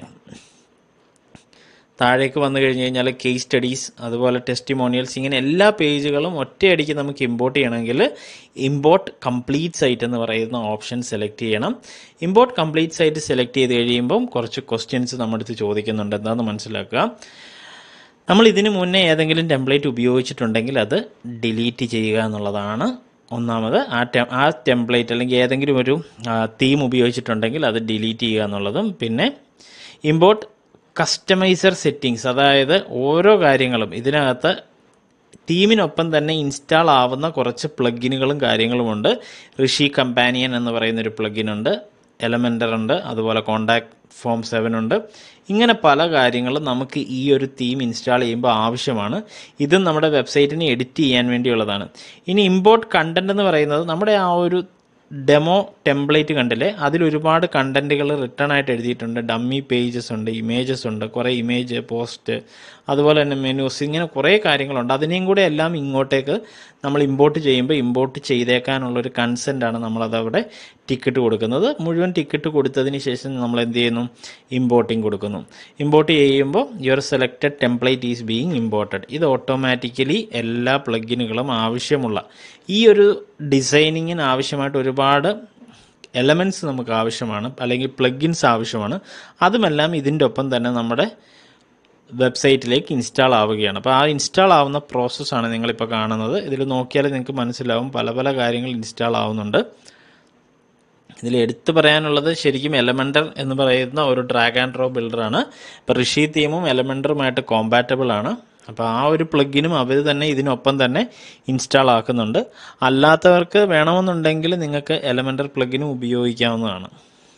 താഴേക്ക് വന്നു കഴിഞ്ഞ് കഴിഞ്ഞാൽ കേസ് സ്റ്റഡീസ്, അതുപോലെ ടെസ്റ്റിമോണിയൽസ്, ഇങ്ങനെ എല്ലാ പേജുകളും ഒറ്റയടിക്ക് നമുക്ക് ഇമ്പോർട്ട് ചെയ്യണമെങ്കിൽ ഇമ്പോർട്ട് കംപ്ലീറ്റ് സൈറ്റ് എന്ന് പറയുന്ന ഓപ്ഷൻ സെലക്ട് ചെയ്യണം. ഇമ്പോർട്ട് കംപ്ലീറ്റ് സൈറ്റ് സെലക്ട് ചെയ്ത് കഴിയുമ്പം കുറച്ച് ക്വസ്റ്റ്യൻസ് നമ്മുടെ അടുത്ത് ചോദിക്കുന്നുണ്ട്. എന്താണെന്ന് മനസ്സിലാക്കുക. നമ്മൾ ഇതിന് മുന്നേ ഏതെങ്കിലും ടെംപ്ലേറ്റ് ഉപയോഗിച്ചിട്ടുണ്ടെങ്കിൽ അത് ഡിലീറ്റ് ചെയ്യുക എന്നുള്ളതാണ് ഒന്നാമത്. ആ ടെംപ്ലേറ്റ് അല്ലെങ്കിൽ ഏതെങ്കിലും ഒരു തീം ഉപയോഗിച്ചിട്ടുണ്ടെങ്കിൽ അത് ഡിലീറ്റ് ചെയ്യുക എന്നുള്ളതും. പിന്നെ ഇമ്പോർട്ട് കസ്റ്റമൈസർ സെറ്റിങ്സ്, അതായത് ഓരോ കാര്യങ്ങളും ഇതിനകത്ത് തീമിനൊപ്പം തന്നെ ഇൻസ്റ്റാൾ ആവുന്ന കുറച്ച് പ്ലഗിനുകളും കാര്യങ്ങളുമുണ്ട്. ഋഷി കമ്പാനിയൻ എന്ന് പറയുന്നൊരു പ്ലഗിനുണ്ട്, എലമെൻ്റർ ഉണ്ട്, അതുപോലെ കോണ്ടാക്ട് ഫോം 7 ഉണ്ട്. ഇങ്ങനെ പല കാര്യങ്ങളും നമുക്ക് ഈ ഒരു തീം ഇൻസ്റ്റാൾ ചെയ്യുമ്പോൾ ആവശ്യമാണ്. ഇതും നമ്മുടെ വെബ്സൈറ്റിനെ എഡിറ്റ് ചെയ്യാൻ വേണ്ടിയുള്ളതാണ്. ഇനി ഇമ്പോർട്ട് കണ്ടൻറ് എന്ന് പറയുന്നത് നമ്മുടെ ആ ഒരു ഡെമോ ടെംപ്ലേറ്റ് കണ്ടില്ലേ, അതിലൊരുപാട് കണ്ടൻറ്റുകൾ റിട്ടേൺ ആയിട്ട് എഴുതിയിട്ടുണ്ട്. ഡമ്മി പേജസ് ഉണ്ട്, ഇമേജസ് ഉണ്ട്, കുറേ ഇമേജ് പോസ്റ്റ്, അതുപോലെ തന്നെ മെനൂസ്, ഇങ്ങനെ കുറേ കാര്യങ്ങളുണ്ട്. അതിനെയും കൂടെ എല്ലാം ഇങ്ങോട്ടേക്ക് നമ്മൾ ഇമ്പോർട്ട് ചെയ്യുമ്പോൾ ഇമ്പോർട്ട് ചെയ്തേക്കാനുള്ളൊരു കൺസെൻറ്റാണ് നമ്മളതവിടെ ടിക്കറ്റ് കൊടുക്കുന്നത്. മുഴുവൻ ടിക്കറ്റ് കൊടുത്തതിന് ശേഷം നമ്മൾ എന്ത് ചെയ്യുന്നു, ഇമ്പോർട്ടിങ് കൊടുക്കുന്നു. ഇമ്പോർട്ട് ചെയ്യുമ്പോൾ your selected template is being imported. ഇത് ഓട്ടോമാറ്റിക്കലി എല്ലാ പ്ലഗിനുകളും ആവശ്യമുള്ള ഈ ഒരു ഡിസൈനിങ്ങിന് ആവശ്യമായിട്ട് ഒരുപാട് എലമെൻറ്റ്സ് നമുക്ക് ആവശ്യമാണ്, അല്ലെങ്കിൽ പ്ലഗിൻസ് ആവശ്യമാണ്. അതുമെല്ലാം ഇതിൻ്റെ ഒപ്പം തന്നെ നമ്മുടെ വെബ്സൈറ്റിലേക്ക് ഇൻസ്റ്റാൾ ആവുകയാണ്. അപ്പോൾ ആ ഇൻസ്റ്റാൾ ആവുന്ന പ്രോസസ്സാണ് നിങ്ങളിപ്പോൾ കാണുന്നത്. ഇതിൽ നോക്കിയാൽ നിങ്ങൾക്ക് മനസ്സിലാവും പല പല കാര്യങ്ങൾ ഇൻസ്റ്റാൾ ആവുന്നുണ്ട്. ഇതിൽ എടുത്തു പറയാനുള്ളത് ശരിക്കും എലമെൻ്റർ എന്ന് പറയുന്ന ഒരു ഡ്രാഗ് ആൻഡ് ഡ്രോപ്പ് ബിൽഡറാണ്. ഇപ്പോൾ ഋഷി തീമും എലമെൻ്ററുമായിട്ട് കോമ്പാറ്റബിൾ ആണ്. അപ്പോൾ ആ ഒരു പ്ലഗിനും അവർ തന്നെ ഇതിനൊപ്പം തന്നെ ഇൻസ്റ്റാൾ ആക്കുന്നുണ്ട്. അല്ലാത്തവർക്ക് വേണമെന്നുണ്ടെങ്കിൽ നിങ്ങൾക്ക് എലമെൻ്റർ പ്ലഗിനും ഉപയോഗിക്കാവുന്നതാണ്.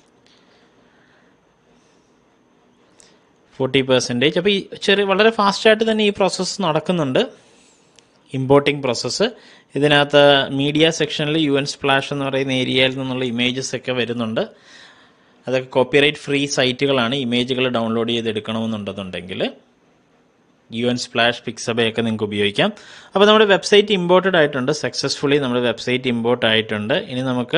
40%. അപ്പോൾ ഈ വളരെ ഫാസ്റ്റായിട്ട് തന്നെ ഈ പ്രോസസ്സ് നടക്കുന്നുണ്ട്, ഇമ്പോർട്ടിംഗ് പ്രോസസ്സ്. ഇതിനകത്ത് മീഡിയ സെക്ഷനിൽ UN സ്പ്ലാഷ് എന്ന് പറയുന്ന ഏരിയയിൽ നിന്നുള്ള ഇമേജസ് ഒക്കെ വരുന്നുണ്ട്. അതൊക്കെ കോപ്പിറൈറ്റ് ഫ്രീ സൈറ്റുകളാണ്. ഇമേജുകൾ ഡൗൺലോഡ് ചെയ്തെടുക്കണമെന്നുണ്ടെന്നുണ്ടെങ്കിൽ UN സ്പ്ലാഷ്, പിക്സബയൊക്കെ നിങ്ങൾക്ക് ഉപയോഗിക്കാം. അപ്പോൾ നമ്മുടെ വെബ്സൈറ്റ് ഇമ്പോർട്ടഡ് ആയിട്ടുണ്ട്, സക്സസ്ഫുള്ളി നമ്മുടെ വെബ്സൈറ്റ് ഇമ്പോർട്ട് ആയിട്ടുണ്ട്. ഇനി നമുക്ക്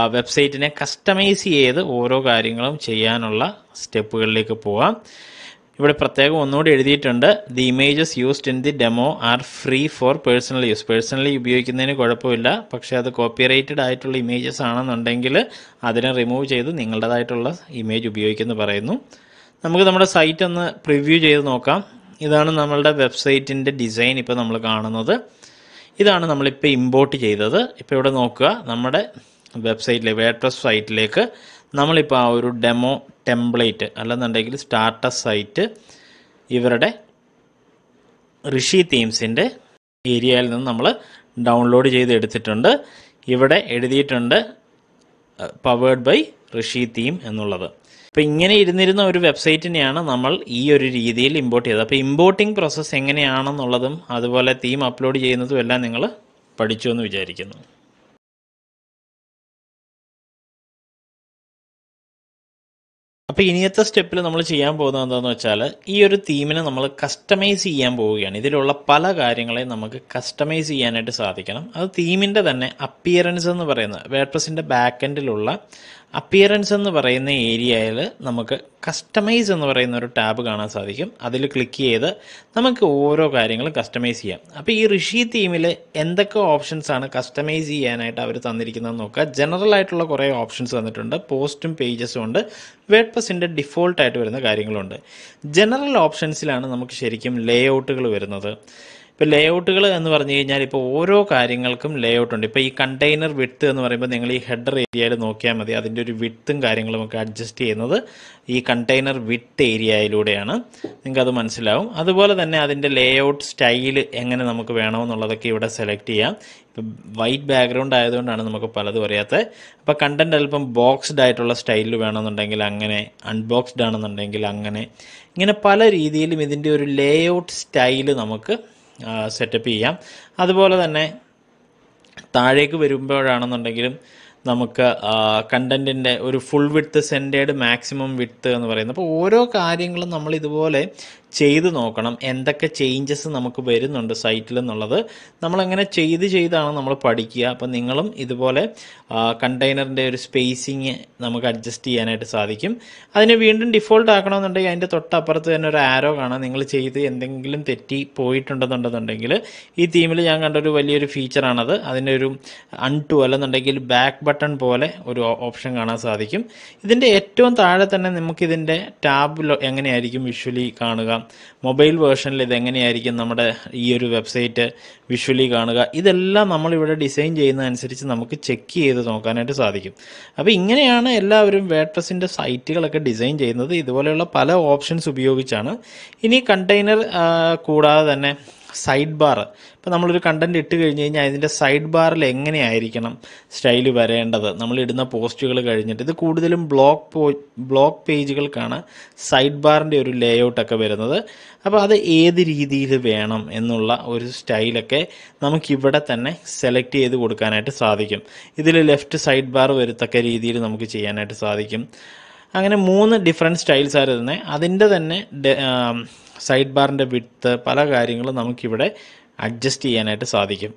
വെബ്സൈറ്റിനെ കസ്റ്റമൈസ് ചെയ്ത് ഓരോ കാര്യങ്ങളും ചെയ്യാനുള്ള സ്റ്റെപ്പുകളിലേക്ക് പോകാം. ഇവിടെ പ്രത്യേകം ഒന്നുകൂടി എഴുതിയിട്ടുണ്ട്, the images used in the demo are free for personal use. Personally ഉപയോഗിക്കുന്നതിന് കുഴപ്പമില്ല, പക്ഷേ അത് കോപ്പിറൈറ്റഡ് ആയിട്ടുള്ള ഇമേജസ് ആണെന്നുണ്ടെങ്കിൽ അതിനെ റിമൂവ് ചെയ്ത് നിങ്ങളുടേതായിട്ടുള്ള ഇമേജ് ഉപയോഗിക്കുമെന്ന് പറയുന്നു. നമുക്ക് നമ്മുടെ സൈറ്റ് ഒന്ന് പ്രിവ്യൂ ചെയ്ത് നോക്കാം. ഇതാണ് നമ്മളുടെ വെബ്സൈറ്റിൻ്റെ ഡിസൈൻ. ഇപ്പോൾ നമ്മൾ കാണുന്നത് ഇതാണ് നമ്മളിപ്പോൾ ഇമ്പോർട്ട് ചെയ്തത്. ഇപ്പോൾ ഇവിടെ നോക്കുക, നമ്മുടെ വെബ്സൈറ്റിലേക്ക് വേർഡ്പ്രസ് സൈറ്റിലേക്ക് നമ്മളിപ്പോൾ ആ ഒരു ഡെമോ ടെംപ്ലേറ്റ് അല്ലെന്നുണ്ടെങ്കിൽ സ്റ്റാർട്ടർ സൈറ്റ് ഇവരുടെ ഋഷി തീംസിൻ്റെ ഏരിയയിൽ നിന്ന് നമ്മൾ ഡൗൺലോഡ് ചെയ്ത് എടുത്തിട്ടുണ്ട്. ഇവിടെ എഴുതിയിട്ടുണ്ട് പവേർഡ് ബൈ ഋഷി തീം എന്നുള്ളത്. അപ്പോൾ ഇങ്ങനെ ഇരുന്നിരുന്ന ഒരു വെബ്സൈറ്റിനെയാണ് നമ്മൾ ഈ ഒരു രീതിയിൽ ഇമ്പോർട്ട് ചെയ്തത്. അപ്പോൾ ഇമ്പോർട്ടിംഗ് പ്രോസസ്സ് എങ്ങനെയാണെന്നുള്ളതും അതുപോലെ തീം അപ്ലോഡ് ചെയ്യുന്നതും എല്ലാം നിങ്ങൾ പഠിച്ചു എന്ന് വിചാരിക്കുന്നു. അപ്പോൾ ഇനിയത്തെ സ്റ്റെപ്പിൽ നമ്മൾ ചെയ്യാൻ പോകുന്നത് എന്താണെന്ന് വെച്ചാൽ, ഈ ഒരു തീമിനെ നമ്മൾ കസ്റ്റമൈസ് ചെയ്യാൻ പോവുകയാണ്. ഇതിലുള്ള പല കാര്യങ്ങളെയും നമുക്ക് കസ്റ്റമൈസ് ചെയ്യാനായിട്ട് സാധിക്കണം. അത് തീമിൻ്റെ തന്നെ അപ്പിയറൻസ് എന്ന് പറയുന്നത്, വേർഡ്പ്രസിൻ്റെ ബാക്ക് എൻഡിലുള്ള അപ്പിയറൻസ് എന്ന് പറയുന്ന ഏരിയയിൽ നമുക്ക് കസ്റ്റമൈസ് എന്ന് പറയുന്ന ഒരു ടാബ് കാണാൻ സാധിക്കും. അതിൽ ക്ലിക്ക് ചെയ്ത് നമുക്ക് ഓരോ കാര്യങ്ങളും കസ്റ്റമൈസ് ചെയ്യാം. അപ്പോൾ ഈ ഋഷി തീമിൽ എന്തൊക്കെ ഓപ്ഷൻസ് ആണ് കസ്റ്റമൈസ് ചെയ്യാനായിട്ട് അവർ തന്നിരിക്കുന്നതെന്ന് നോക്കുക. ജനറൽ ആയിട്ടുള്ള കുറേ ഓപ്ഷൻസ് തന്നിട്ടുണ്ട്, പോസ്റ്റും പേജസും ഉണ്ട്, വേർഡ്പ്രസിൻ്റെ ഡിഫോൾട്ടായിട്ട് വരുന്ന കാര്യങ്ങളുണ്ട്. ജനറൽ ഓപ്ഷൻസിലാണ് നമുക്ക് ശരിക്കും ലേഔട്ടുകൾ വരുന്നത്. ഇപ്പോൾ ലേഔട്ടുകൾ എന്ന് പറഞ്ഞു കഴിഞ്ഞാൽ ഇപ്പോൾ ഓരോ കാര്യങ്ങൾക്കും ലേഔട്ട് ഉണ്ട്. ഇപ്പോൾ ഈ കണ്ടെയ്നർ വിഡ്ത്ത് എന്ന് പറയുമ്പോൾ നിങ്ങൾ ഈ ഹെഡർ ഏരിയയിൽ നോക്കിയാൽ മതി, അതിൻ്റെ ഒരു വിഡ്ത്തും കാര്യങ്ങളും ഒക്കെ അഡ്ജസ്റ്റ് ചെയ്യുന്നത് ഈ കണ്ടെയ്നർ വിഡ്ത്ത് ഏരിയയിലൂടെയാണ്. നിങ്ങൾക്കത് മനസ്സിലാവും. അതുപോലെ തന്നെ അതിൻ്റെ ലേഔട്ട് സ്റ്റൈൽ എങ്ങനെ നമുക്ക് വേണമെന്നുള്ളതൊക്കെ ഇവിടെ സെലക്ട് ചെയ്യാം. ഇപ്പം വൈറ്റ് ബാക്ക്ഗ്രൗണ്ട് ആയതുകൊണ്ടാണ് നമുക്ക് പലതും അറിയാത്തത്. അപ്പോൾ കണ്ടൻറ് അല്പം ബോക്സ്ഡ് ആയിട്ടുള്ള സ്റ്റൈലിൽ വേണമെന്നുണ്ടെങ്കിൽ അങ്ങനെ, അൺബോക്സ്ഡ് ആണെന്നുണ്ടെങ്കിൽ അങ്ങനെ, ഇങ്ങനെ പല രീതിയിലും ഇതിൻ്റെ ഒരു ലേഔട്ട് സ്റ്റൈല് നമുക്ക് സെറ്റപ്പ് ചെയ്യാം. അതുപോലെ തന്നെ താഴേക്ക് വരുമ്പോഴാണെന്നുണ്ടെങ്കിലും നമുക്ക് കണ്ടൻറ്റിൻ്റെ ഒരു full width, centred, maximum width എന്ന് പറയുന്നത്. അപ്പോൾ ഓരോ കാര്യങ്ങളും നമ്മൾ ഇതുപോലെ ചെയ്ത് നോക്കണം, എന്തൊക്കെ ചേഞ്ചസ് നമുക്ക് വരുന്നുണ്ട് സൈറ്റിൽ എന്നുള്ളത് നമ്മളങ്ങനെ ചെയ്താണ് നമ്മൾ പഠിക്കുക. അപ്പോൾ നിങ്ങളും ഇതുപോലെ കണ്ടെയ്നറിൻ്റെ ഒരു സ്പേസിങ് നമുക്ക് അഡ്ജസ്റ്റ് ചെയ്യാനായിട്ട് സാധിക്കും. അതിനെ വീണ്ടും ഡിഫോൾട്ട് ആക്കണമെന്നുണ്ടെങ്കിൽ അതിൻ്റെ തൊട്ടപ്പുറത്ത് തന്നെ ഒരു ആരോ കാണാം. നിങ്ങൾ ചെയ്ത് എന്തെങ്കിലും തെറ്റി പോയിട്ടുണ്ടെന്നുണ്ടെന്നുണ്ടെങ്കിൽ ഈ തീമിൽ ഞാൻ കണ്ടൊരു വലിയൊരു ഫീച്ചറാണത്. അതിൻ്റെ ഒരു അൺടു അല്ലെന്നുണ്ടെങ്കിൽ ബാക്ക് ബട്ടൺ പോലെ ഒരു ഓപ്ഷൻ കാണാൻ സാധിക്കും. ഇതിൻ്റെ ഏറ്റവും താഴെ തന്നെ നമുക്കിതിൻ്റെ ടാബ് എങ്ങനെയായിരിക്കും വിഷ്വലി കാണുക, മൊബൈൽ വേർഷനിൽ ഇതെങ്ങനെയായിരിക്കും നമ്മുടെ ഈ ഒരു വെബ്സൈറ്റ് വിഷ്വലി കാണുക, ഇതെല്ലാം നമ്മളിവിടെ ഡിസൈൻ ചെയ്യുന്നതനുസരിച്ച് നമുക്ക് ചെക്ക് ചെയ്ത് നോക്കാനായിട്ട് സാധിക്കും. അപ്പോൾ ഇങ്ങനെയാണ് എല്ലാവരും വേർഡ്പ്രസിൻ്റെ സൈറ്റുകളൊക്കെ ഡിസൈൻ ചെയ്യുന്നത്, ഇതുപോലെയുള്ള പല ഓപ്ഷൻസ് ഉപയോഗിച്ചാണ്. ഇനി കണ്ടെയ്നർ കൂടാതെ തന്നെ സൈഡ് ബാർ, ഇപ്പോൾ നമ്മളൊരു കണ്ടൻറ്റ് ഇട്ട് കഴിഞ്ഞ് കഴിഞ്ഞാൽ അതിൻ്റെ സൈഡ് ബാറിൽ എങ്ങനെയായിരിക്കണം സ്റ്റൈൽ വരേണ്ടത്, നമ്മളിടുന്ന പോസ്റ്റുകൾ കഴിഞ്ഞിട്ട്. ഇത് കൂടുതലും ബ്ലോക്ക് പേജുകൾക്കാണ് സൈഡ് ബാറിൻ്റെ ഒരു ലേഔട്ടൊക്കെ വരുന്നത്. അപ്പോൾ അത് ഏത് രീതിയിൽ വേണം എന്നുള്ള ഒരു സ്റ്റൈലൊക്കെ നമുക്കിവിടെ തന്നെ സെലക്ട് ചെയ്ത് കൊടുക്കാനായിട്ട് സാധിക്കും. ഇതിൽ ലെഫ്റ്റ് സൈഡ് ബാർ വരത്തക്ക രീതിയിൽ നമുക്ക് ചെയ്യാനായിട്ട് സാധിക്കും. അങ്ങനെ 3 ഡിഫറെൻറ്റ് സ്റ്റൈൽസ് ആണ് തന്നെ. അതിൻ്റെ തന്നെ സൈഡ് ബാറിൻ്റെ വിഡ്ത്ത് പല കാര്യങ്ങളും നമുക്കിവിടെ അഡ്ജസ്റ്റ് ചെയ്യാനായിട്ട് സാധിക്കും.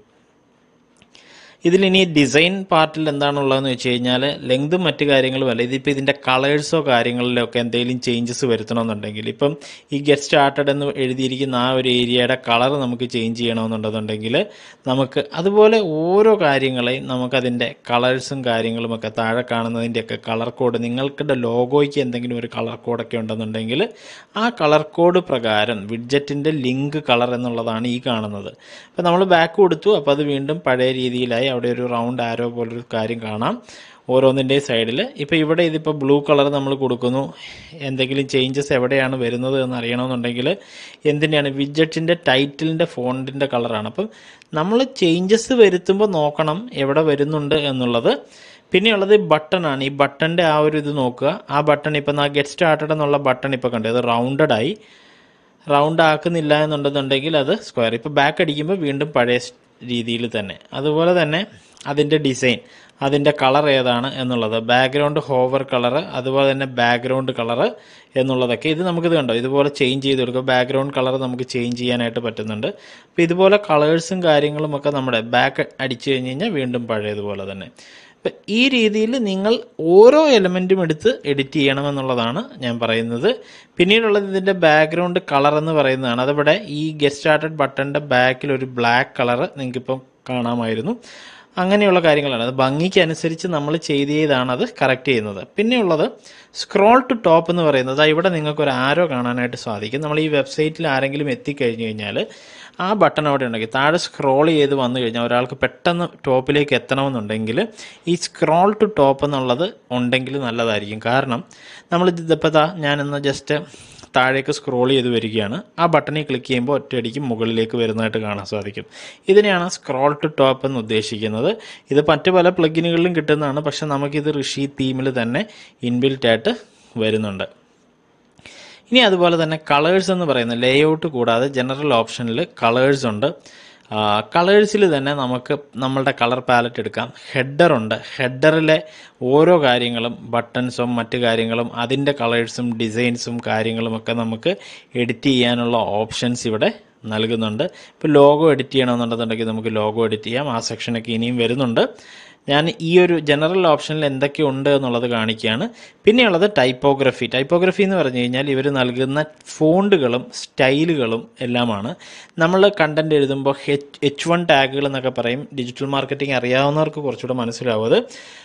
ഇതിലിനി ഡിസൈൻ പാർട്ടിൽ എന്താണുള്ളതെന്ന് വെച്ച് കഴിഞ്ഞാൽ ലെങ്തും മറ്റു കാര്യങ്ങളും അല്ല, ഇതിപ്പോൾ ഇതിൻ്റെ കളേഴ്സോ കാര്യങ്ങളിലോ ഒക്കെ എന്തെങ്കിലും ചേഞ്ചസ് വരുത്തണമെന്നുണ്ടെങ്കിൽ, ഇപ്പം ഈ ഗെറ്റ് സ്റ്റാർട്ടഡ് എന്ന് എഴുതിയിരിക്കുന്ന ആ ഒരു ഏരിയയുടെ കളർ നമുക്ക് ചേഞ്ച് ചെയ്യണമെന്നുണ്ടെന്നുണ്ടെങ്കിൽ നമുക്ക് അതുപോലെ ഓരോ കാര്യങ്ങളെയും നമുക്കതിൻ്റെ കളേഴ്സും കാര്യങ്ങളുമൊക്കെ താഴെ കാണുന്നതിൻ്റെയൊക്കെ കളർ കോഡ്, നിങ്ങൾക്കുടെ ലോഗോയ്ക്ക് എന്തെങ്കിലും ഒരു കളർ കോഡൊക്കെ ഉണ്ടെന്നുണ്ടെങ്കിൽ ആ കളർ കോഡ് പ്രകാരം വിഡ്ജറ്റിൻ്റെ ലിങ്ക് കളർ എന്നുള്ളതാണ് ഈ കാണുന്നത്. അപ്പോൾ നമ്മൾ ബാക്ക് കൊടുത്തു, അപ്പോൾ അത് വീണ്ടും പഴയ രീതിയിലായി. അവിടെ ഒരു റൗണ്ട് ആരോ പോലൊരു കാര്യം കാണാം ഓരോന്നിൻ്റെയും സൈഡിൽ. ഇപ്പോൾ ഇവിടെ ഇതിപ്പോൾ ബ്ലൂ കളർ നമ്മൾ കൊടുക്കുന്നു. എന്തെങ്കിലും ചേഞ്ചസ് എവിടെയാണ് വരുന്നത് എന്ന് അറിയണമെന്നുണ്ടെങ്കിൽ എന്തിനാണ് വിഡ്ജറ്റിൻ്റെ ടൈറ്റിലിൻ്റെ ഫോണ്ടിൻ്റെ കളറാണ്. അപ്പം നമ്മൾ ചേഞ്ചസ് വരുത്തുമ്പോൾ നോക്കണം എവിടെ വരുന്നുണ്ട് എന്നുള്ളത്. പിന്നെയുള്ളത് ബട്ടണാണ്. ഈ ബട്ടൻ്റെ ആ ഒരു ഇത് നോക്കുക. ആ ബട്ടൺ ഇപ്പം ഗെറ്റ് സ്റ്റാർട്ടഡ് എന്നുള്ള ബട്ടൺ ഇപ്പോൾ കണ്ടത് അത് റൗണ്ടഡായി. റൗണ്ട് ആക്കുന്നില്ല എന്നുണ്ടെന്നുണ്ടെങ്കിൽ അത് സ്ക്വയർ. ഇപ്പോൾ ബാക്ക് അടിക്കുമ്പോൾ വീണ്ടും പഴയ രീതിയിൽ തന്നെ. അതുപോലെ തന്നെ അതിൻ്റെ ഡിസൈൻ, അതിൻ്റെ കളർ ഏതാണ് എന്നുള്ളത്, ബാക്ക്ഗ്രൗണ്ട് ഹോവർ കളർ, അതുപോലെ തന്നെ ബാക്ക്ഗ്രൗണ്ട് കളർ എന്നുള്ളതൊക്കെ ഇത് നമുക്കിത് കണ്ടോ ഇതുപോലെ ചേഞ്ച് ചെയ്ത് കൊടുക്കുക. ബാക്ക്ഗ്രൗണ്ട് കളർ നമുക്ക് ചേഞ്ച് ചെയ്യാനായിട്ട് പറ്റുന്നുണ്ട്. അപ്പോൾ ഇതുപോലെ കളേഴ്സും കാര്യങ്ങളുമൊക്കെ നമ്മുടെ ബാക്ക് അടിച്ചു കഴിഞ്ഞ് കഴിഞ്ഞാൽ വീണ്ടും പഴയതുപോലെ തന്നെ. അപ്പം ഈ രീതിയിൽ നിങ്ങൾ ഓരോ എലമെൻറ്റും എടുത്ത് എഡിറ്റ് ചെയ്യണമെന്നുള്ളതാണ് ഞാൻ പറയുന്നത്. പിന്നീടുള്ളത് ഇതിൻ്റെ ബാക്ക്ഗ്രൗണ്ട് കളർ എന്ന് പറയുന്നതാണ്. അതിവിടെ ഈ ഗെറ്റ് സ്റ്റാർട്ടഡ് ബട്ടൻ്റെ ബാക്കിൽ ഒരു ബ്ലാക്ക് കളർ നിങ്ങൾക്കിപ്പം കാണാമായിരുന്നു. അങ്ങനെയുള്ള കാര്യങ്ങളാണ്. അത് ഭംഗിക്ക് അനുസരിച്ച് നമ്മൾ ചെയ്താണ് അത് കറക്റ്റ് ചെയ്യുന്നത്. പിന്നെയുള്ളത് സ്ക്രോൾ ടു ടോപ്പ് എന്ന് പറയുന്നത് ഇവിടെ നിങ്ങൾക്കൊരു ആരോ കാണാനായിട്ട് സാധിക്കും. നമ്മൾ ഈ വെബ്സൈറ്റിൽ ആരെങ്കിലും എത്തിക്കഴിഞ്ഞ് കഴിഞ്ഞാൽ ആ ബട്ടൺ അവിടെ ഉണ്ടെങ്കിൽ താഴെ സ്ക്രോൾ ചെയ്ത് വന്നു കഴിഞ്ഞാൽ ഒരാൾക്ക് പെട്ടെന്ന് ടോപ്പിലേക്ക് എത്തണമെന്നുണ്ടെങ്കിൽ ഈ സ്ക്രോൾ ടു ടോപ്പ് എന്നുള്ളത് ഉണ്ടെങ്കിൽ നല്ലതായിരിക്കും. കാരണം നമ്മളിതിപ്പോൾ ഞാനിന്ന് ജസ്റ്റ് താഴേക്ക് സ്ക്രോൾ ചെയ്ത് വരികയാണ്. ആ ബട്ടണിൽ ക്ലിക്ക് ചെയ്യുമ്പോൾ ഒറ്റയടിക്ക് മുകളിലേക്ക് വരുന്നതായിട്ട് കാണാൻ സാധിക്കും. ഇതിനെയാണ് സ്ക്രോൾ ടു ടോപ്പ് എന്ന് ഉദ്ദേശിക്കുന്നത്. ഇത് മറ്റ് പല പ്ലഗിനുകളിലും കിട്ടുന്നതാണ്. പക്ഷെ നമുക്കിത് ഋഷി തീമിൽ തന്നെ ഇൻബിൽറ്റ് ആയിട്ട് വരുന്നുണ്ട്. ഇനി അതുപോലെ തന്നെ കളേഴ്സ് എന്ന് പറയുന്ന ലേഔട്ട് കൂടാതെ ജനറൽ ഓപ്ഷനിൽ കളേഴ്സ് ഉണ്ട്. കളേഴ്സിൽ തന്നെ നമുക്ക് നമ്മളുടെ കളർ പാലറ്റ് എടുക്കാം. ഹെഡറുണ്ട്. ഹെഡറിലെ ഓരോ കാര്യങ്ങളും ബട്ടൺസും മറ്റു കാര്യങ്ങളും അതിൻ്റെ കളേഴ്സും ഡിസൈൻസും കാര്യങ്ങളുമൊക്കെ നമുക്ക് എഡിറ്റ് ചെയ്യാനുള്ള ഓപ്ഷൻസ് ഇവിടെ നൽകുന്നുണ്ട്. ഇപ്പോൾ ലോഗോ എഡിറ്റ് ചെയ്യണമെന്നുണ്ടെന്നുണ്ടെങ്കിൽ നമുക്ക് ലോഗോ എഡിറ്റ് ചെയ്യാം. ആ സെക്ഷനൊക്കെ ഇനിയും വരുന്നുണ്ട്. ഞാൻ ഈ ഒരു ജനറൽ ഓപ്ഷനിൽ എന്തൊക്കെയുണ്ട് എന്നുള്ളത് കാണിക്കുകയാണ്. പിന്നെയുള്ളത് ടൈപ്പോഗ്രഫി. ടൈപ്പോഗ്രഫി എന്ന് പറഞ്ഞു കഴിഞ്ഞാൽ ഇവർ നൽകുന്ന ഫോണ്ടുകളും സ്റ്റൈലുകളും എല്ലാമാണ്. നമ്മൾ കണ്ടൻറ് എഴുതുമ്പോൾ H1 ടാഗുകൾ എന്നൊക്കെ പറയും. ഡിജിറ്റൽ മാർക്കറ്റിംഗ് അറിയാവുന്നവർക്ക് കുറച്ചുകൂടെ മനസ്സിലാവും അത്.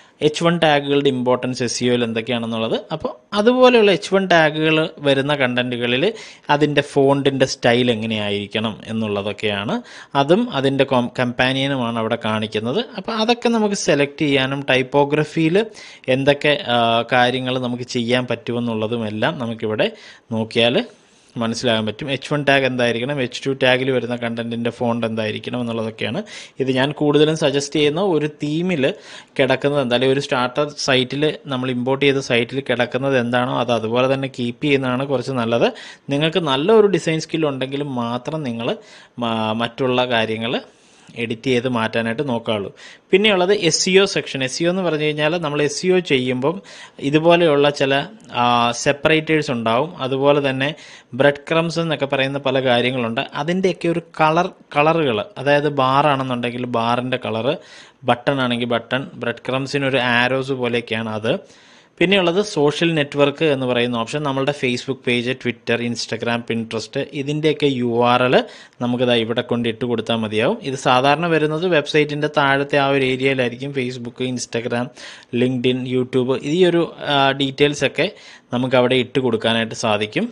H1 ടാഗുകളുടെ importance SEOയിൽ എന്തൊക്കെയാണെന്നുള്ളത്. അപ്പോൾ അതുപോലെയുള്ള H1 ടാഗുകൾ വരുന്ന കണ്ടൻറ്റുകളിൽ അതിൻ്റെ ഫോണ്ടിൻ്റെ സ്റ്റൈൽ എങ്ങനെയായിരിക്കണം എന്നുള്ളതൊക്കെയാണ്. അതും അതിൻ്റെ കമ്പാനിയനുമാണ് അവിടെ കാണിക്കുന്നത്. അപ്പോൾ അതൊക്കെ നമുക്ക് സെലക്ട് ചെയ്യാനും ടൈപ്പോഗ്രഫിയിൽ എന്തൊക്കെ കാര്യങ്ങൾ നമുക്ക് ചെയ്യാൻ പറ്റുമെന്നുള്ളതുമെല്ലാം നമുക്കിവിടെ നോക്കിയാൽ മനസ്സിലാകാൻ പറ്റും. H1 ടാഗ് എന്തായിരിക്കണം, H2 ടാഗിൽ വരുന്ന കണ്ടൻറ്റിൻ്റെ ഫോണ്ട് എന്തായിരിക്കണം എന്നുള്ളതൊക്കെയാണ്. ഇത് ഞാൻ കൂടുതലും സജസ്റ്റ് ചെയ്യുന്ന ഒരു തീമിൽ കിടക്കുന്നത് എന്തായാലും ഒരു സ്റ്റാർട്ടർ സൈറ്റിൽ നമ്മൾ ഇമ്പോർട്ട് ചെയ്ത സൈറ്റിൽ കിടക്കുന്നത് എന്താണോ അത് അതുപോലെ തന്നെ കീപ്പ് ചെയ്യുന്നതാണ് കുറച്ച് നല്ലത്. നിങ്ങൾക്ക് നല്ലൊരു ഡിസൈൻ സ്കിൽ ഉണ്ടെങ്കിലും മാത്രം നിങ്ങൾ മറ്റുള്ള കാര്യങ്ങൾ എഡിറ്റ് ചെയ്ത് മാറ്റാനായിട്ട് നോക്കാവുള്ളൂ. പിന്നെയുള്ളത് SEO സെക്ഷൻ. SEO എന്ന് പറഞ്ഞു കഴിഞ്ഞാൽ നമ്മൾ SEO ചെയ്യുമ്പം ഇതുപോലെയുള്ള ചില സെപ്പറേറ്റേഴ്സ് ഉണ്ടാവും. അതുപോലെ തന്നെ ബ്രെഡ് ക്രംസ് എന്നൊക്കെ പറയുന്ന പല കാര്യങ്ങളുണ്ട്. അതിൻ്റെയൊക്കെ ഒരു കളറുകൾ, അതായത് ബാറാണെന്നുണ്ടെങ്കിൽ ബാറിൻ്റെ കളറ്, ബട്ടൺ ആണെങ്കിൽ ബട്ടൺ, ബ്രെഡ് ക്രംസിനൊരു ആരോസ് പോലെയൊക്കെയാണ് അത്. പിന്നെയുള്ളത് സോഷ്യൽ നെറ്റ്വർക്ക് എന്ന് പറയുന്ന ഓപ്ഷൻ. നമ്മളുടെ Facebook page, Twitter, Instagram, Pinterest ഇതിൻ്റെയൊക്കെ URL നമുക്കിതാ ഇവിടെ കൊണ്ട് ഇട്ട് കൊടുത്താൽ മതിയാവും. ഇത് സാധാരണ വരുന്നത് വെബ്സൈറ്റിൻ്റെ താഴത്തെ ആ ഒരു ഏരിയയിലായിരിക്കും. ഫേസ്ബുക്ക്, ഇൻസ്റ്റഗ്രാം, ലിങ്ക്ഡിൻ, യൂട്യൂബ് ഈ ഒരു ഡീറ്റെയിൽസൊക്കെ നമുക്ക് അവിടെ ഇട്ട് കൊടുക്കാനായിട്ട് സാധിക്കും.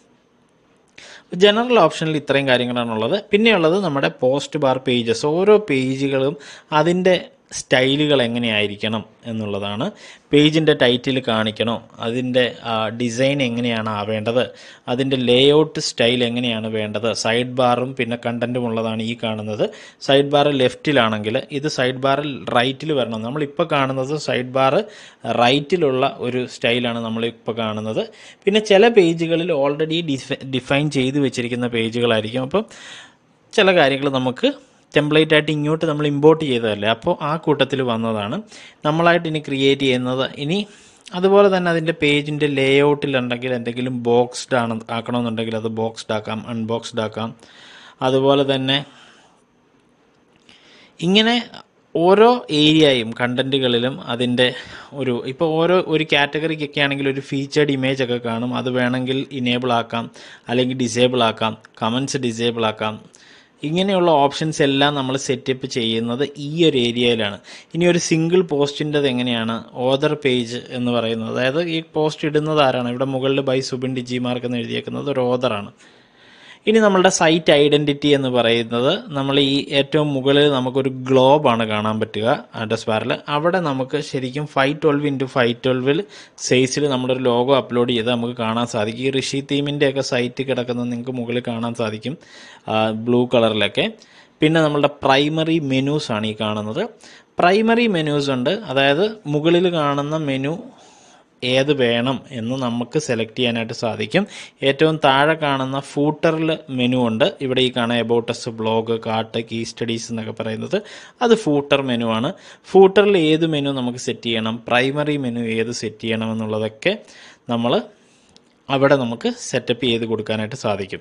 ജനറൽ ഓപ്ഷനിൽ ഇത്രയും കാര്യങ്ങളാണുള്ളത്. പിന്നെയുള്ളത് നമ്മുടെ പോസ്റ്റ് ബാർ പേജസ്. ഓരോ പേജുകളും അതിൻ്റെ സ്റ്റൈലുകൾ എങ്ങനെയായിരിക്കണം എന്നുള്ളതാണ്. പേജിൻ്റെ ടൈറ്റിൽ കാണിക്കണോ, അതിൻ്റെ ഡിസൈൻ എങ്ങനെയാണ് ആവേണ്ടത്, അതിൻ്റെ ലേഔട്ട് സ്റ്റൈൽ എങ്ങനെയാണ് വേണ്ടത്. സൈഡ് ബാറും പിന്നെ കണ്ടൻറ്റും ഉള്ളതാണ് ഈ കാണുന്നത്. സൈഡ് ബാർ ലെഫ്റ്റിലാണെങ്കിൽ ഇത് സൈഡ് ബാറിൽ റൈറ്റിൽ വരണം. നമ്മളിപ്പോൾ കാണുന്നത് സൈഡ് ബാർ റൈറ്റിലുള്ള ഒരു സ്റ്റൈലാണ് നമ്മളിപ്പോൾ കാണുന്നത്. പിന്നെ ചില പേജുകളിൽ ഓൾറെഡി ഡിഫൈൻ ചെയ്ത് വെച്ചിരിക്കുന്ന പേജുകളായിരിക്കും. അപ്പം ചില കാര്യങ്ങൾ നമുക്ക് ടെംപ്ലേറ്റ് ആയിട്ട് ഇങ്ങോട്ട് നമ്മൾ ഇമ്പോർട്ട് ചെയ്തതല്ലേ, അപ്പോൾ ആ കൂട്ടത്തിൽ വന്നതാണ്. നമ്മളായിട്ട് ഇനി ക്രിയേറ്റ് ചെയ്യുന്നത്. ഇനി അതുപോലെ തന്നെ അതിൻ്റെ പേജിൻ്റെ ലേഔട്ടിലുണ്ടെങ്കിൽ എന്തെങ്കിലും ബോക്സ്ഡ് ആക്കണമെന്നുണ്ടെങ്കിൽ അത് ബോക്സ്ഡ് ആക്കാം, അൺബോക്സ്ഡ് ആക്കാം. അതുപോലെ തന്നെ ഇങ്ങനെ ഓരോ ഏരിയയും കണ്ടൻറ്റുകളിലും അതിൻ്റെ ഇപ്പോൾ ഒരു കാറ്റഗറിക്കൊക്കെ ആണെങ്കിൽ ഒരു ഫീച്ചേർഡ് ഇമേജ് ഒക്കെ കാണും. അത് വേണമെങ്കിൽ ഇനേബിൾ ആക്കാം, അല്ലെങ്കിൽ ഡിസേബിൾ ആക്കാം, കമൻറ്റ്സ് ഡിസേബിൾ ആക്കാം. ഇങ്ങനെയുള്ള ഓപ്ഷൻസ് എല്ലാം നമ്മൾ സെറ്റപ്പ് ചെയ്യുന്നത് ഈ ഒരു ഏരിയയിലാണ്. ഇനി ഒരു സിംഗിൾ പോസ്റ്റിൻ്റെത് എങ്ങനെയാണ്, ഓതർ പേജ് എന്ന് പറയുന്നത്, അതായത് ഈ പോസ്റ്റ് ഇടുന്നത് ആരാണ്, ഇവിടെ മുകളിൽ ബൈ സുബിൻ ഡിജിമാർക്ക് എന്ന് എഴുതിയേക്കുന്നത് ഒരു ഓതറാണ്. ഇനി നമ്മളുടെ സൈറ്റ് ഐഡൻറ്റിറ്റി എന്ന് പറയുന്നത് നമ്മൾ ഈ ഏറ്റവും മുകളിൽ നമുക്കൊരു ഗ്ലോബാണ് കാണാൻ പറ്റുക അഡ്രസ് ബാറിൽ. അവിടെ നമുക്ക് ശരിക്കും 512x512 സൈസിൽ നമ്മളൊരു ലോഗോ അപ്ലോഡ് ചെയ്ത് നമുക്ക് കാണാൻ സാധിക്കും. ഈ ഋഷി തീമിൻ്റെയൊക്കെ സൈറ്റ് കിടക്കുന്നത് നിങ്ങൾക്ക് മുകളിൽ കാണാൻ സാധിക്കും ബ്ലൂ കളറിലൊക്കെ. പിന്നെ നമ്മളുടെ പ്രൈമറി മെനൂസ് ആണ് ഈ കാണുന്നത്. പ്രൈമറി മെനൂസ് ഉണ്ട്, അതായത് മുകളിൽ കാണുന്ന മെനു ഏത് വേണം എന്ന് നമുക്ക് സെലക്ട് ചെയ്യാനായിട്ട് സാധിക്കും. ഏറ്റവും താഴെ കാണുന്ന ഫൂട്ടറിൽ മെനു ഉണ്ട്. ഇവിടെ ഈ കാണാൻ about us, blog, cart, key studies എന്നൊക്കെ പറയുന്നത് അത് ഫൂട്ടർ മെനു ആണ്. ഫൂട്ടറിൽ ഏത് മെനു നമുക്ക് സെറ്റ് ചെയ്യണം, പ്രൈമറി മെനു ഏത് സെറ്റ് ചെയ്യണം എന്നുള്ളതൊക്കെ നമ്മൾ അവിടെ നമുക്ക് സെറ്റപ്പ് ചെയ്ത് കൊടുക്കാനായിട്ട് സാധിക്കും.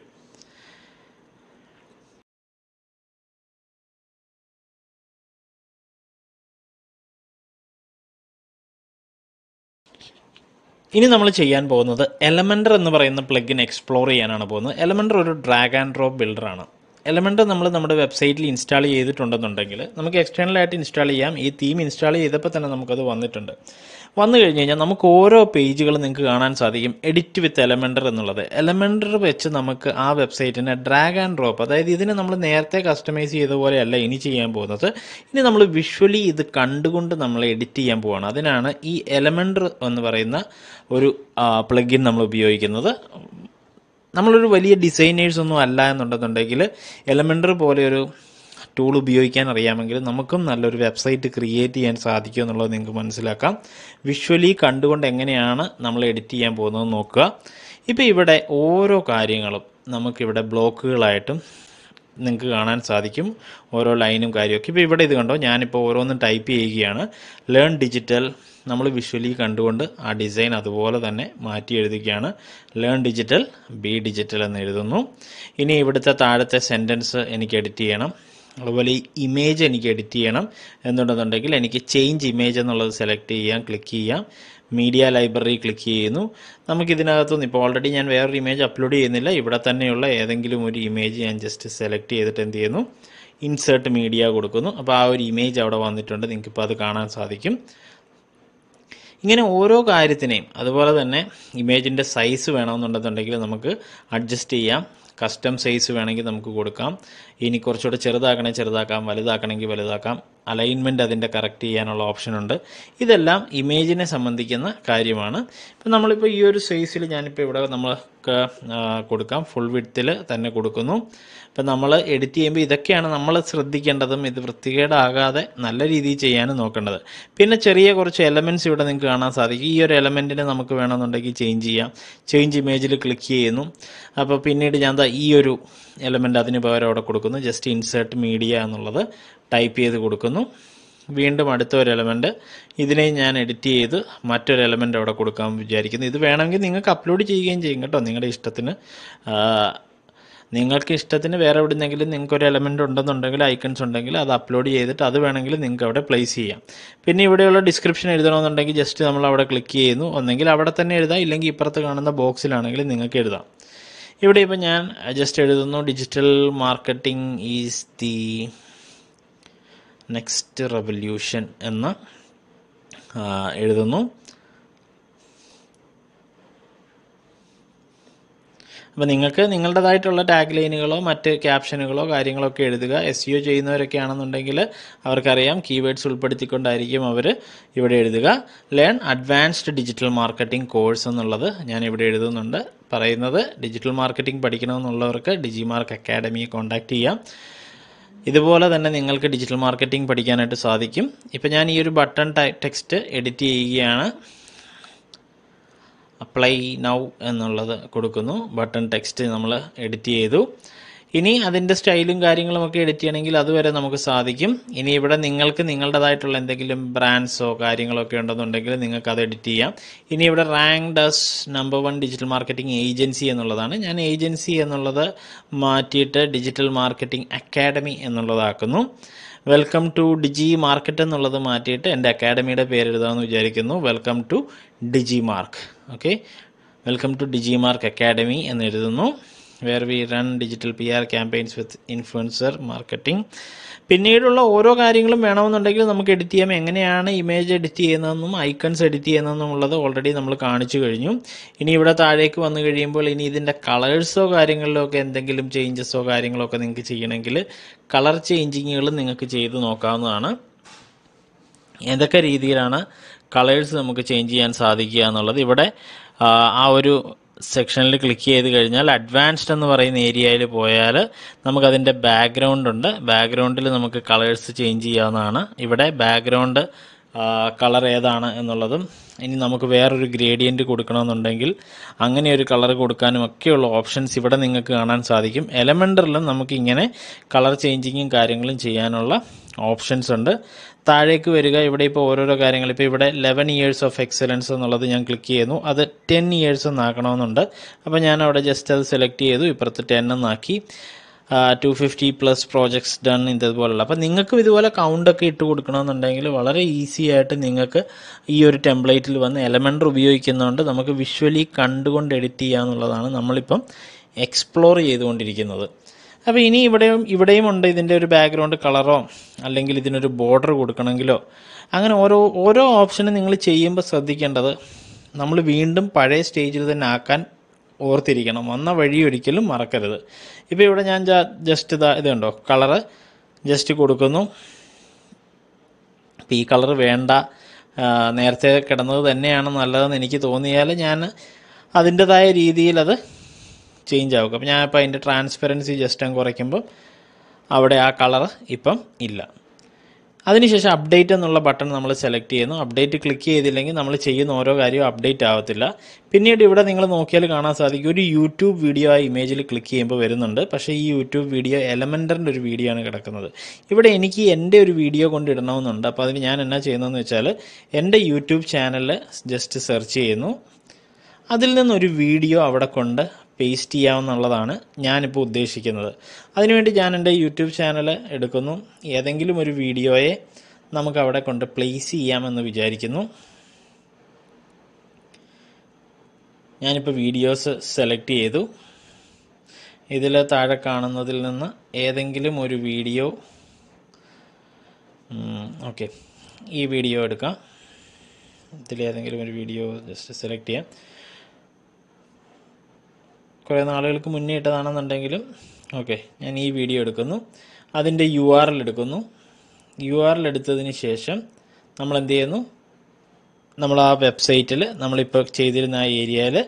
ഇനി നമ്മൾ ചെയ്യാൻ പോകുന്നത് എലമെൻറ്റർ എന്ന് പറയുന്ന പ്ലഗിൻ എക്സ്പ്ലോർ ചെയ്യാനാണ് പോകുന്നത്. എലമെൻറ്റർ ഒരു ഡ്രാഗ് ആൻഡ് ഡ്രോപ്പ് ബിൽഡറാണ്. എലമെൻറ്റർ നമ്മൾ നമ്മുടെ വെബ്സൈറ്റിൽ ഇൻസ്റ്റാൾ ചെയ്തിട്ടുണ്ടെന്നുണ്ടെങ്കിൽ നമുക്ക് എക്സ്റ്റേണലായിട്ട് ഇൻസ്റ്റാൾ ചെയ്യാം. ഈ തീം ഇൻസ്റ്റാൾ ചെയ്തപ്പോൾ തന്നെ നമുക്കത് വന്നിട്ടുണ്ട്. വന്നു കഴിഞ്ഞ് കഴിഞ്ഞാൽ നമുക്ക് ഓരോ പേജുകൾ നിങ്ങൾക്ക് കാണാൻ സാധിക്കും എഡിറ്റ് വിത്ത് എലമെൻറ്റർ എന്നുള്ളത്. എലമെൻറ്റർ വെച്ച് നമുക്ക് ആ വെബ്സൈറ്റിനെ ഡ്രാഗ് ആൻഡ് ഡ്രോപ്പ്, അതായത് ഇതിനെ നമ്മൾ നേരത്തെ കസ്റ്റമൈസ് ചെയ്ത പോലെയല്ല ഇനി ചെയ്യാൻ പോകുന്നത്. ഇനി നമ്മൾ വിഷ്വലി ഇത് കണ്ടുകൊണ്ട് നമ്മൾ എഡിറ്റ് ചെയ്യാൻ പോവുകയാണ്. അതിനാണ് ഈ എലമെൻറ്റർ എന്ന് പറയുന്ന ഒരു പ്ലഗിൻ നമ്മൾ ഉപയോഗിക്കുന്നത്. നമ്മളൊരു വലിയ ഡിസൈനേഴ്സ് ഒന്നും അല്ല എന്നുണ്ടെന്നുണ്ടെങ്കിൽ എലമെൻറ്റർ പോലെ ഒരു ടൂൾ ഉപയോഗിക്കാൻ അറിയാമെങ്കിൽ നമുക്കും നല്ലൊരു വെബ്സൈറ്റ് ക്രിയേറ്റ് ചെയ്യാൻ സാധിക്കും എന്നുള്ളത് നിങ്ങൾക്ക് മനസ്സിലാക്കാം. വിഷ്വലി കണ്ടുകൊണ്ട് എങ്ങനെയാണ് നമ്മൾ എഡിറ്റ് ചെയ്യാൻ പോകുന്നത് നോക്കുക. ഇപ്പോൾ ഇവിടെ ഓരോ കാര്യങ്ങളും നമുക്കിവിടെ ബ്ലോക്കുകളായിട്ടും നിങ്ങൾക്ക് കാണാൻ സാധിക്കും, ഓരോ ലൈനും കാര്യമൊക്കെ. ഇപ്പോൾ ഇവിടെ ഇത് കണ്ടോ, ഞാനിപ്പോൾ ഓരോന്നും ടൈപ്പ് ചെയ്യുകയാണ്. ലേൺ ഡിജിറ്റൽ, നമ്മൾ വിഷ്വലി കണ്ടുകൊണ്ട് ആ ഡിസൈൻ അതുപോലെ തന്നെ മാറ്റി എഴുതുകയാണ്. ലേൺ ഡിജിറ്റൽ, ബി ഡിജിറ്റൽ എന്ന് എഴുതുന്നു. ഇനി ഇവിടുത്തെ താഴത്തെ സെൻറ്റൻസ് എനിക്ക് എഡിറ്റ് ചെയ്യണം. അതുപോലെ ഈ ഇമേജ് എനിക്ക് എഡിറ്റ് ചെയ്യണം എന്നുണ്ടെന്നുണ്ടെങ്കിൽ എനിക്ക് ചേഞ്ച് ഇമേജ് എന്നുള്ളത് സെലക്ട് ചെയ്യാം, ക്ലിക്ക് ചെയ്യാം. മീഡിയ ലൈബ്രറി ക്ലിക്ക് ചെയ്യുന്നു. നമുക്കിതിനകത്തുനിന്ന് ഇപ്പോൾ ഓൾറെഡി ഞാൻ വേറൊരു ഇമേജ് അപ്ലോഡ് ചെയ്യുന്നില്ല, ഇവിടെ തന്നെയുള്ള ഏതെങ്കിലും ഒരു ഇമേജ് ഞാൻ ജസ്റ്റ് സെലക്ട് ചെയ്തിട്ട് എന്ത് ചെയ്യുന്നു, ഇൻസേർട്ട് മീഡിയ കൊടുക്കുന്നു. അപ്പോൾ ആ ഒരു ഇമേജ് അവിടെ വന്നിട്ടുണ്ട്, നിങ്ങൾക്കിപ്പോൾ അത് കാണാൻ സാധിക്കും. ഇങ്ങനെ ഓരോ കാര്യത്തിനെയും, അതുപോലെ തന്നെ ഇമേജിൻ്റെ സൈസ് വേണമെന്നുണ്ടെന്നുണ്ടെങ്കിൽ നമുക്ക് അഡ്ജസ്റ്റ് ചെയ്യാം. കസ്റ്റം സൈസ് വേണമെങ്കിൽ നമുക്ക് കൊടുക്കാം. ഇനി കുറച്ചുകൂടെ ചെറുതാക്കണമെങ്കിൽ ചെറുതാക്കാം, വലുതാക്കണമെങ്കിൽ വലുതാക്കാം. അലൈൻമെൻറ്റ് അതിൻ്റെ കറക്റ്റ് ചെയ്യാനുള്ള ഓപ്ഷനുണ്ട്. ഇതെല്ലാം ഇമേജിനെ സംബന്ധിക്കുന്ന കാര്യമാണ്. ഇപ്പം നമ്മളിപ്പോൾ ഈ ഒരു സൈസിൽ ഞാനിപ്പോൾ ഇവിടെ നമ്മൾക്ക് കൊടുക്കാം, ഫുൾ വിഡ്ത്തിൽ തന്നെ കൊടുക്കുന്നു. ഇപ്പം നമ്മൾ എഡിറ്റ് ചെയ്യുമ്പോൾ ഇതൊക്കെയാണ് നമ്മൾ ശ്രദ്ധിക്കേണ്ടതും, ഇത് വൃത്തികേടാകാതെ നല്ല രീതിയിൽ ചെയ്യാനും നോക്കേണ്ടത്. പിന്നെ ചെറിയ കുറച്ച് എലമെൻറ്റ്സ് ഇവിടെ നിങ്ങൾക്ക് കാണാൻ സാധിക്കും. ഈ ഒരു എലമെൻറ്റിനെ നമുക്ക് വേണമെന്നുണ്ടെങ്കിൽ ചേഞ്ച് ചെയ്യാം. ചേഞ്ച് ഇമേജിൽ ക്ലിക്ക് ചെയ്യുന്നു. അപ്പോൾ പിന്നീട് ഞാൻ ഈ ഒരു എലമെൻറ്റ് അതിന് പകരം അവിടെ കൊടുക്കുന്നു. ജസ്റ്റ് ഇൻസേർട്ട് മീഡിയ എന്നുള്ളത് ടൈപ്പ് ചെയ്ത് കൊടുക്കുന്നു. വീണ്ടും അടുത്ത ഒരു എലമെൻറ്റ്, ഇതിനെ ഞാൻ എഡിറ്റ് ചെയ്ത് മറ്റൊരു എലമെൻറ്റ് അവിടെ കൊടുക്കാൻ വിചാരിക്കുന്നു. ഇത് വേണമെങ്കിൽ നിങ്ങൾക്ക് അപ്ലോഡ് ചെയ്യുകയും ചെയ്യും കേട്ടോ, നിങ്ങളുടെ ഇഷ്ടത്തിന്. നിങ്ങൾക്ക് ഇഷ്ടത്തിന് വേറെ എവിടെയെങ്കിലും നിങ്ങൾക്കൊരു എലമെൻറ്റ് ഉണ്ടെന്നുണ്ടെങ്കിൽ, ഐക്കൺസ് ഉണ്ടെങ്കിൽ അത് അപ്ലോഡ് ചെയ്തിട്ട് അത് വേണമെങ്കിൽ നിങ്ങൾക്ക് അവിടെ പ്ലേസ് ചെയ്യാം. പിന്നെ ഇവിടെയുള്ള ഡിസ്ക്രിപ്ഷൻ എഴുതണമെന്നുണ്ടെങ്കിൽ ജസ്റ്റ് നമ്മൾ അവിടെ ക്ലിക്ക് ചെയ്യുന്നു. ഒന്നെങ്കിൽ അവിടെ തന്നെ എഴുതാം, ഇല്ലെങ്കിൽ ഇപ്പുറത്ത് കാണുന്ന ബോക്സിലാണെങ്കിൽ നിങ്ങൾക്ക് എഴുതാം. ഇവിടെ ഇപ്പോൾ ഞാൻ ജസ്റ്റ് എഴുതുന്നു, digital marketing is the next revolution എന്ന് എഴുതുന്നു. അപ്പോൾ നിങ്ങൾക്ക് നിങ്ങളുടേതായിട്ടുള്ള ടാഗ് ലൈനുകളോ മറ്റ് ക്യാപ്ഷനുകളോ കാര്യങ്ങളോ ഒക്കെ എഴുതുക. SEO ചെയ്യുന്നവരൊക്കെ ആണെന്നുണ്ടെങ്കിൽ അവർക്കറിയാം, കീവേഡ്സ് ഉൾപ്പെടുത്തിക്കൊണ്ടായിരിക്കും അവർ ഇവിടെ എഴുതുക. Learn advanced digital marketing course എന്നുള്ളത് ഞാൻ ഇവിടെ എഴുതുന്നുണ്ട്. പറയുന്നത് ഡിജിറ്റൽ മാർക്കറ്റിംഗ് പഠിക്കണമെന്നുള്ളവർക്ക് ഡിജിമാർക്ക് അക്കാഡമിയെ കോൺടാക്റ്റ് ചെയ്യാം. ഇതുപോലെ തന്നെ നിങ്ങൾക്ക് ഡിജിറ്റൽ മാർക്കറ്റിംഗ് പഠിക്കാനായിട്ട് സാധിക്കും. ഇപ്പോൾ ഞാൻ ഈ ഒരു ബട്ടൺ ടെക്സ്റ്റ് എഡിറ്റ് ചെയ്യുകയാണ്. അപ്ലൈ നൗ എന്നുള്ളത് കൊടുക്കുന്നു. ബട്ടൺ ടെക്സ്റ്റ് നമ്മൾ എഡിറ്റ് ചെയ്തു. ഇനി അതിൻ്റെ സ്റ്റൈലും കാര്യങ്ങളുമൊക്കെ എഡിറ്റ് ചെയ്യണമെങ്കിൽ അതുവരെ നമുക്ക് സാധിക്കും. ഇനി ഇവിടെ നിങ്ങൾക്ക് നിങ്ങളുടേതായിട്ടുള്ള എന്തെങ്കിലും ബ്രാൻഡ്സോ കാര്യങ്ങളൊക്കെ ഉണ്ടെന്നുണ്ടെങ്കിൽ നിങ്ങൾക്ക് അത് എഡിറ്റ് ചെയ്യാം. ഇനി ഇവിടെ ranked as number 1 digital marketing agency എന്നുള്ളതാണ്. ഞാൻ ഏജൻസി എന്നുള്ളത് മാറ്റിയിട്ട് ഡിജിറ്റൽ മാർക്കറ്റിംഗ് അക്കാഡമി എന്നുള്ളതാക്കുന്നു. വെൽക്കം ടു ഡിജി മാർക്കറ്റ് എന്നുള്ളത് മാറ്റിയിട്ട് എൻ്റെ അക്കാഡമിയുടെ പേര് എഴുതാമെന്ന് വിചാരിക്കുന്നു. Welcome to Digimark. Okay, welcome to Digimark academy എന്ന് എഴുതുന്നു. Where we run digital PR campaigns with influencer marketing. പിന്നീടുള്ള ഓരോ കാര്യങ്ങളും വേണമെന്നുണ്ടെങ്കിൽ നമുക്ക് എഡിറ്റ് ചെയ്യാം. എങ്ങനെയാണ് ഇമേജ് എഡിറ്റ് ചെയ്യുന്നതെന്നും ഐക്കൺസ് എഡിറ്റ് ചെയ്യുന്നതെന്നും ഉള്ളത് ഓൾറെഡി നമ്മൾ കാണിച്ചു കഴിഞ്ഞു. ഇനി ഇവിടെ താഴേക്ക് വന്നു കഴിയുമ്പോൾ ഇനി ഇതിൻ്റെ കളേഴ്സോ കാര്യങ്ങളിലോ ഒക്കെ എന്തെങ്കിലും ചേഞ്ചസോ കാര്യങ്ങളോ ഒക്കെ നിങ്ങൾക്ക് ചെയ്യണമെങ്കിൽ കളർ ചേഞ്ചിങ്ങുകൾ നിങ്ങൾക്ക് ചെയ്ത് നോക്കാവുന്നതാണ്. ഏതൊക്കെ രീതിയിലാണ് കളേഴ്സ് നമുക്ക് ചേഞ്ച് ചെയ്യാൻ സാധിക്കുക എന്നുള്ളത് ഇവിടെ ആ ഒരു സെക്ഷനിൽ ക്ലിക്ക് ചെയ്ത് കഴിഞ്ഞാൽ അഡ്വാൻസ്ഡ് എന്ന് പറയുന്ന ഏരിയയിൽ പോയാൽ നമുക്കതിൻ്റെ ബാക്ക്ഗ്രൗണ്ട് ഉണ്ട്. ബാക്ക്ഗ്രൗണ്ടിൽ നമുക്ക് കളേഴ്സ് ചേഞ്ച് ചെയ്യാവുന്നതാണ്. ഇവിടെ ബാക്ക്ഗ്രൗണ്ട് കളർ ഏതാണ് എന്നുള്ളതും, ഇനി നമുക്ക് വേറൊരു ഗ്രേഡിയൻറ്റ് കൊടുക്കണമെന്നുണ്ടെങ്കിൽ അങ്ങനെ ഒരു കളർ കൊടുക്കാനും ഒക്കെയുള്ള ഓപ്ഷൻസ് ഇവിടെ നിങ്ങൾക്ക് കാണാൻ സാധിക്കും. എലമെൻറ്ററിലും നമുക്ക് ഇങ്ങനെ കളർ ചേഞ്ചിങ്ങും കാര്യങ്ങളും ചെയ്യാനുള്ള ഓപ്ഷൻസ് ഉണ്ട്. താഴേക്ക് വരിക. ഇവിടെ ഇപ്പോൾ ഓരോരോ കാര്യങ്ങൾ, ഇപ്പോൾ ഇവിടെ 11 years ഓഫ് എക്സലൻസ് എന്നുള്ളത് ഞാൻ ക്ലിക്ക് ചെയ്യുന്നു. അത് 10 years എന്നാക്കണമെന്നുണ്ട്. അപ്പോൾ ഞാൻ അവിടെ ജസ്റ്റ് അത് സെലക്ട് ചെയ്തു, ഇപ്പുറത്ത് 10 എന്നാക്കി. 250+ പ്രോജക്ട്സ് ഡൺ ഇതുപോലുള്ള. അപ്പോൾ നിങ്ങൾക്കും ഇതുപോലെ കൗണ്ടൊക്കെ ഇട്ട് കൊടുക്കണമെന്നുണ്ടെങ്കിൽ വളരെ ഈസി ആയിട്ട് നിങ്ങൾക്ക് ഈ ഒരു ടെംപ്ലേറ്റിൽ വന്ന് എലമെൻറ്റർ ഉപയോഗിക്കുന്നതുകൊണ്ട് നമുക്ക് വിഷ്വലി കണ്ടുകൊണ്ട് എഡിറ്റ് ചെയ്യാമെന്നുള്ളതാണ് നമ്മളിപ്പം എക്സ്പ്ലോർ ചെയ്തുകൊണ്ടിരിക്കുന്നത്. അപ്പോൾ ഇനി ഇവിടെയും ഉണ്ട് ഇതിൻ്റെ ഒരു ബാക്ക്ഗ്രൗണ്ട് കളറോ അല്ലെങ്കിൽ ഇതിനൊരു ബോർഡർ കൊടുക്കണമെങ്കിലോ അങ്ങനെ ഓരോ ഓപ്ഷനും നിങ്ങൾ ചെയ്യുമ്പോൾ ശ്രദ്ധിക്കേണ്ടത് നമ്മൾ വീണ്ടും പഴയ സ്റ്റേജിൽ തന്നെ ആക്കാൻ ഓർത്തിരിക്കണം. വന്ന വഴി ഒരിക്കലും മറക്കരുത്. ഇപ്പോൾ ഇവിടെ ഞാൻ ജസ്റ്റ് ഇത് കണ്ടോ കളറ് ജസ്റ്റ് കൊടുക്കുന്നു. അപ്പോൾ ഈ കളർ വേണ്ട, നേരത്തെ കിടന്നത് തന്നെയാണ് നല്ലതെന്ന് എനിക്ക് തോന്നിയാൽ ഞാൻ അതിൻ്റെതായ രീതിയിൽ അത് ചേഞ്ച് ആവും. അപ്പോൾ ഞാനിപ്പോൾ അതിൻ്റെ ട്രാൻസ്പെറൻസി ജസ്റ്റ് അങ്ങ് കുറയ്ക്കുമ്പോൾ അവിടെ ആ കളർ ഇപ്പം ഇല്ല. അതിനുശേഷം അപ്ഡേറ്റ് എന്നുള്ള ബട്ടൺ നമ്മൾ സെലക്ട് ചെയ്യുന്നു. അപ്ഡേറ്റ് ക്ലിക്ക് ചെയ്തില്ലെങ്കിൽ നമ്മൾ ചെയ്യുന്ന ഓരോ കാര്യവും അപ്ഡേറ്റ് ആവത്തില്ല. പിന്നീട് ഇവിടെ നിങ്ങൾ നോക്കിയാൽ കാണാൻ സാധിക്കും ഒരു യൂട്യൂബ് വീഡിയോ ആ ഇമേജിൽ ക്ലിക്ക് ചെയ്യുമ്പോൾ വരുന്നുണ്ട്. പക്ഷേ ഈ യൂട്യൂബ് വീഡിയോ എലമെൻറ്ററിൻ്റെ ഒരു വീഡിയോ ആണ് കിടക്കുന്നത്. ഇവിടെ എനിക്ക് എൻ്റെ ഒരു വീഡിയോ കൊണ്ട് ഇടണമെന്നുണ്ട്. അപ്പോൾ അതിന് ഞാൻ എന്നാ ചെയ്യുന്നതെന്ന് വെച്ചാൽ എൻ്റെ യൂട്യൂബ് ചാനൽ ജസ്റ്റ് സെർച്ച് ചെയ്യുന്നു. അതിൽ നിന്നൊരു വീഡിയോ അവിടെ കൊണ്ട് പേസ്റ്റ് ചെയ്യാമെന്നുള്ളതാണ് ഞാനിപ്പോൾ ഉദ്ദേശിക്കുന്നത്. അതിനുവേണ്ടി ഞാൻ എൻ്റെ യൂട്യൂബ് ചാനൽ എടുക്കുന്നു. ഏതെങ്കിലും ഒരു വീഡിയോയെ നമുക്ക് അവിടെ കൊണ്ട് പ്ലേസ് ചെയ്യാമെന്ന് വിചാരിക്കുന്നു. ഞാനിപ്പോൾ വീഡിയോസ് സെലക്ട് ചെയ്തു. ഇതിൽ താഴെ കാണുന്നതിൽ നിന്ന് ഏതെങ്കിലും ഒരു വീഡിയോ, ഓക്കെ, ഈ വീഡിയോ എടുക്കാം. ഇതിലേതെങ്കിലും ഒരു വീഡിയോ ജസ്റ്റ് സെലക്ട് ചെയ്യാം. കുറേ നാളുകൾക്ക് മുന്നേ ഇട്ടതാണെന്നുണ്ടെങ്കിലും ഓക്കെ, ഞാൻ ഈ വീഡിയോ എടുക്കുന്നു. അതിൻ്റെ URL എടുക്കുന്നു. URL എടുത്തതിന് ശേഷം നമ്മൾ എന്ത് ചെയ്യുന്നു, നമ്മൾ ആ വെബ്സൈറ്റിൽ നമ്മളിപ്പോൾ ചെയ്തിരുന്ന ആ ഏരിയയിൽ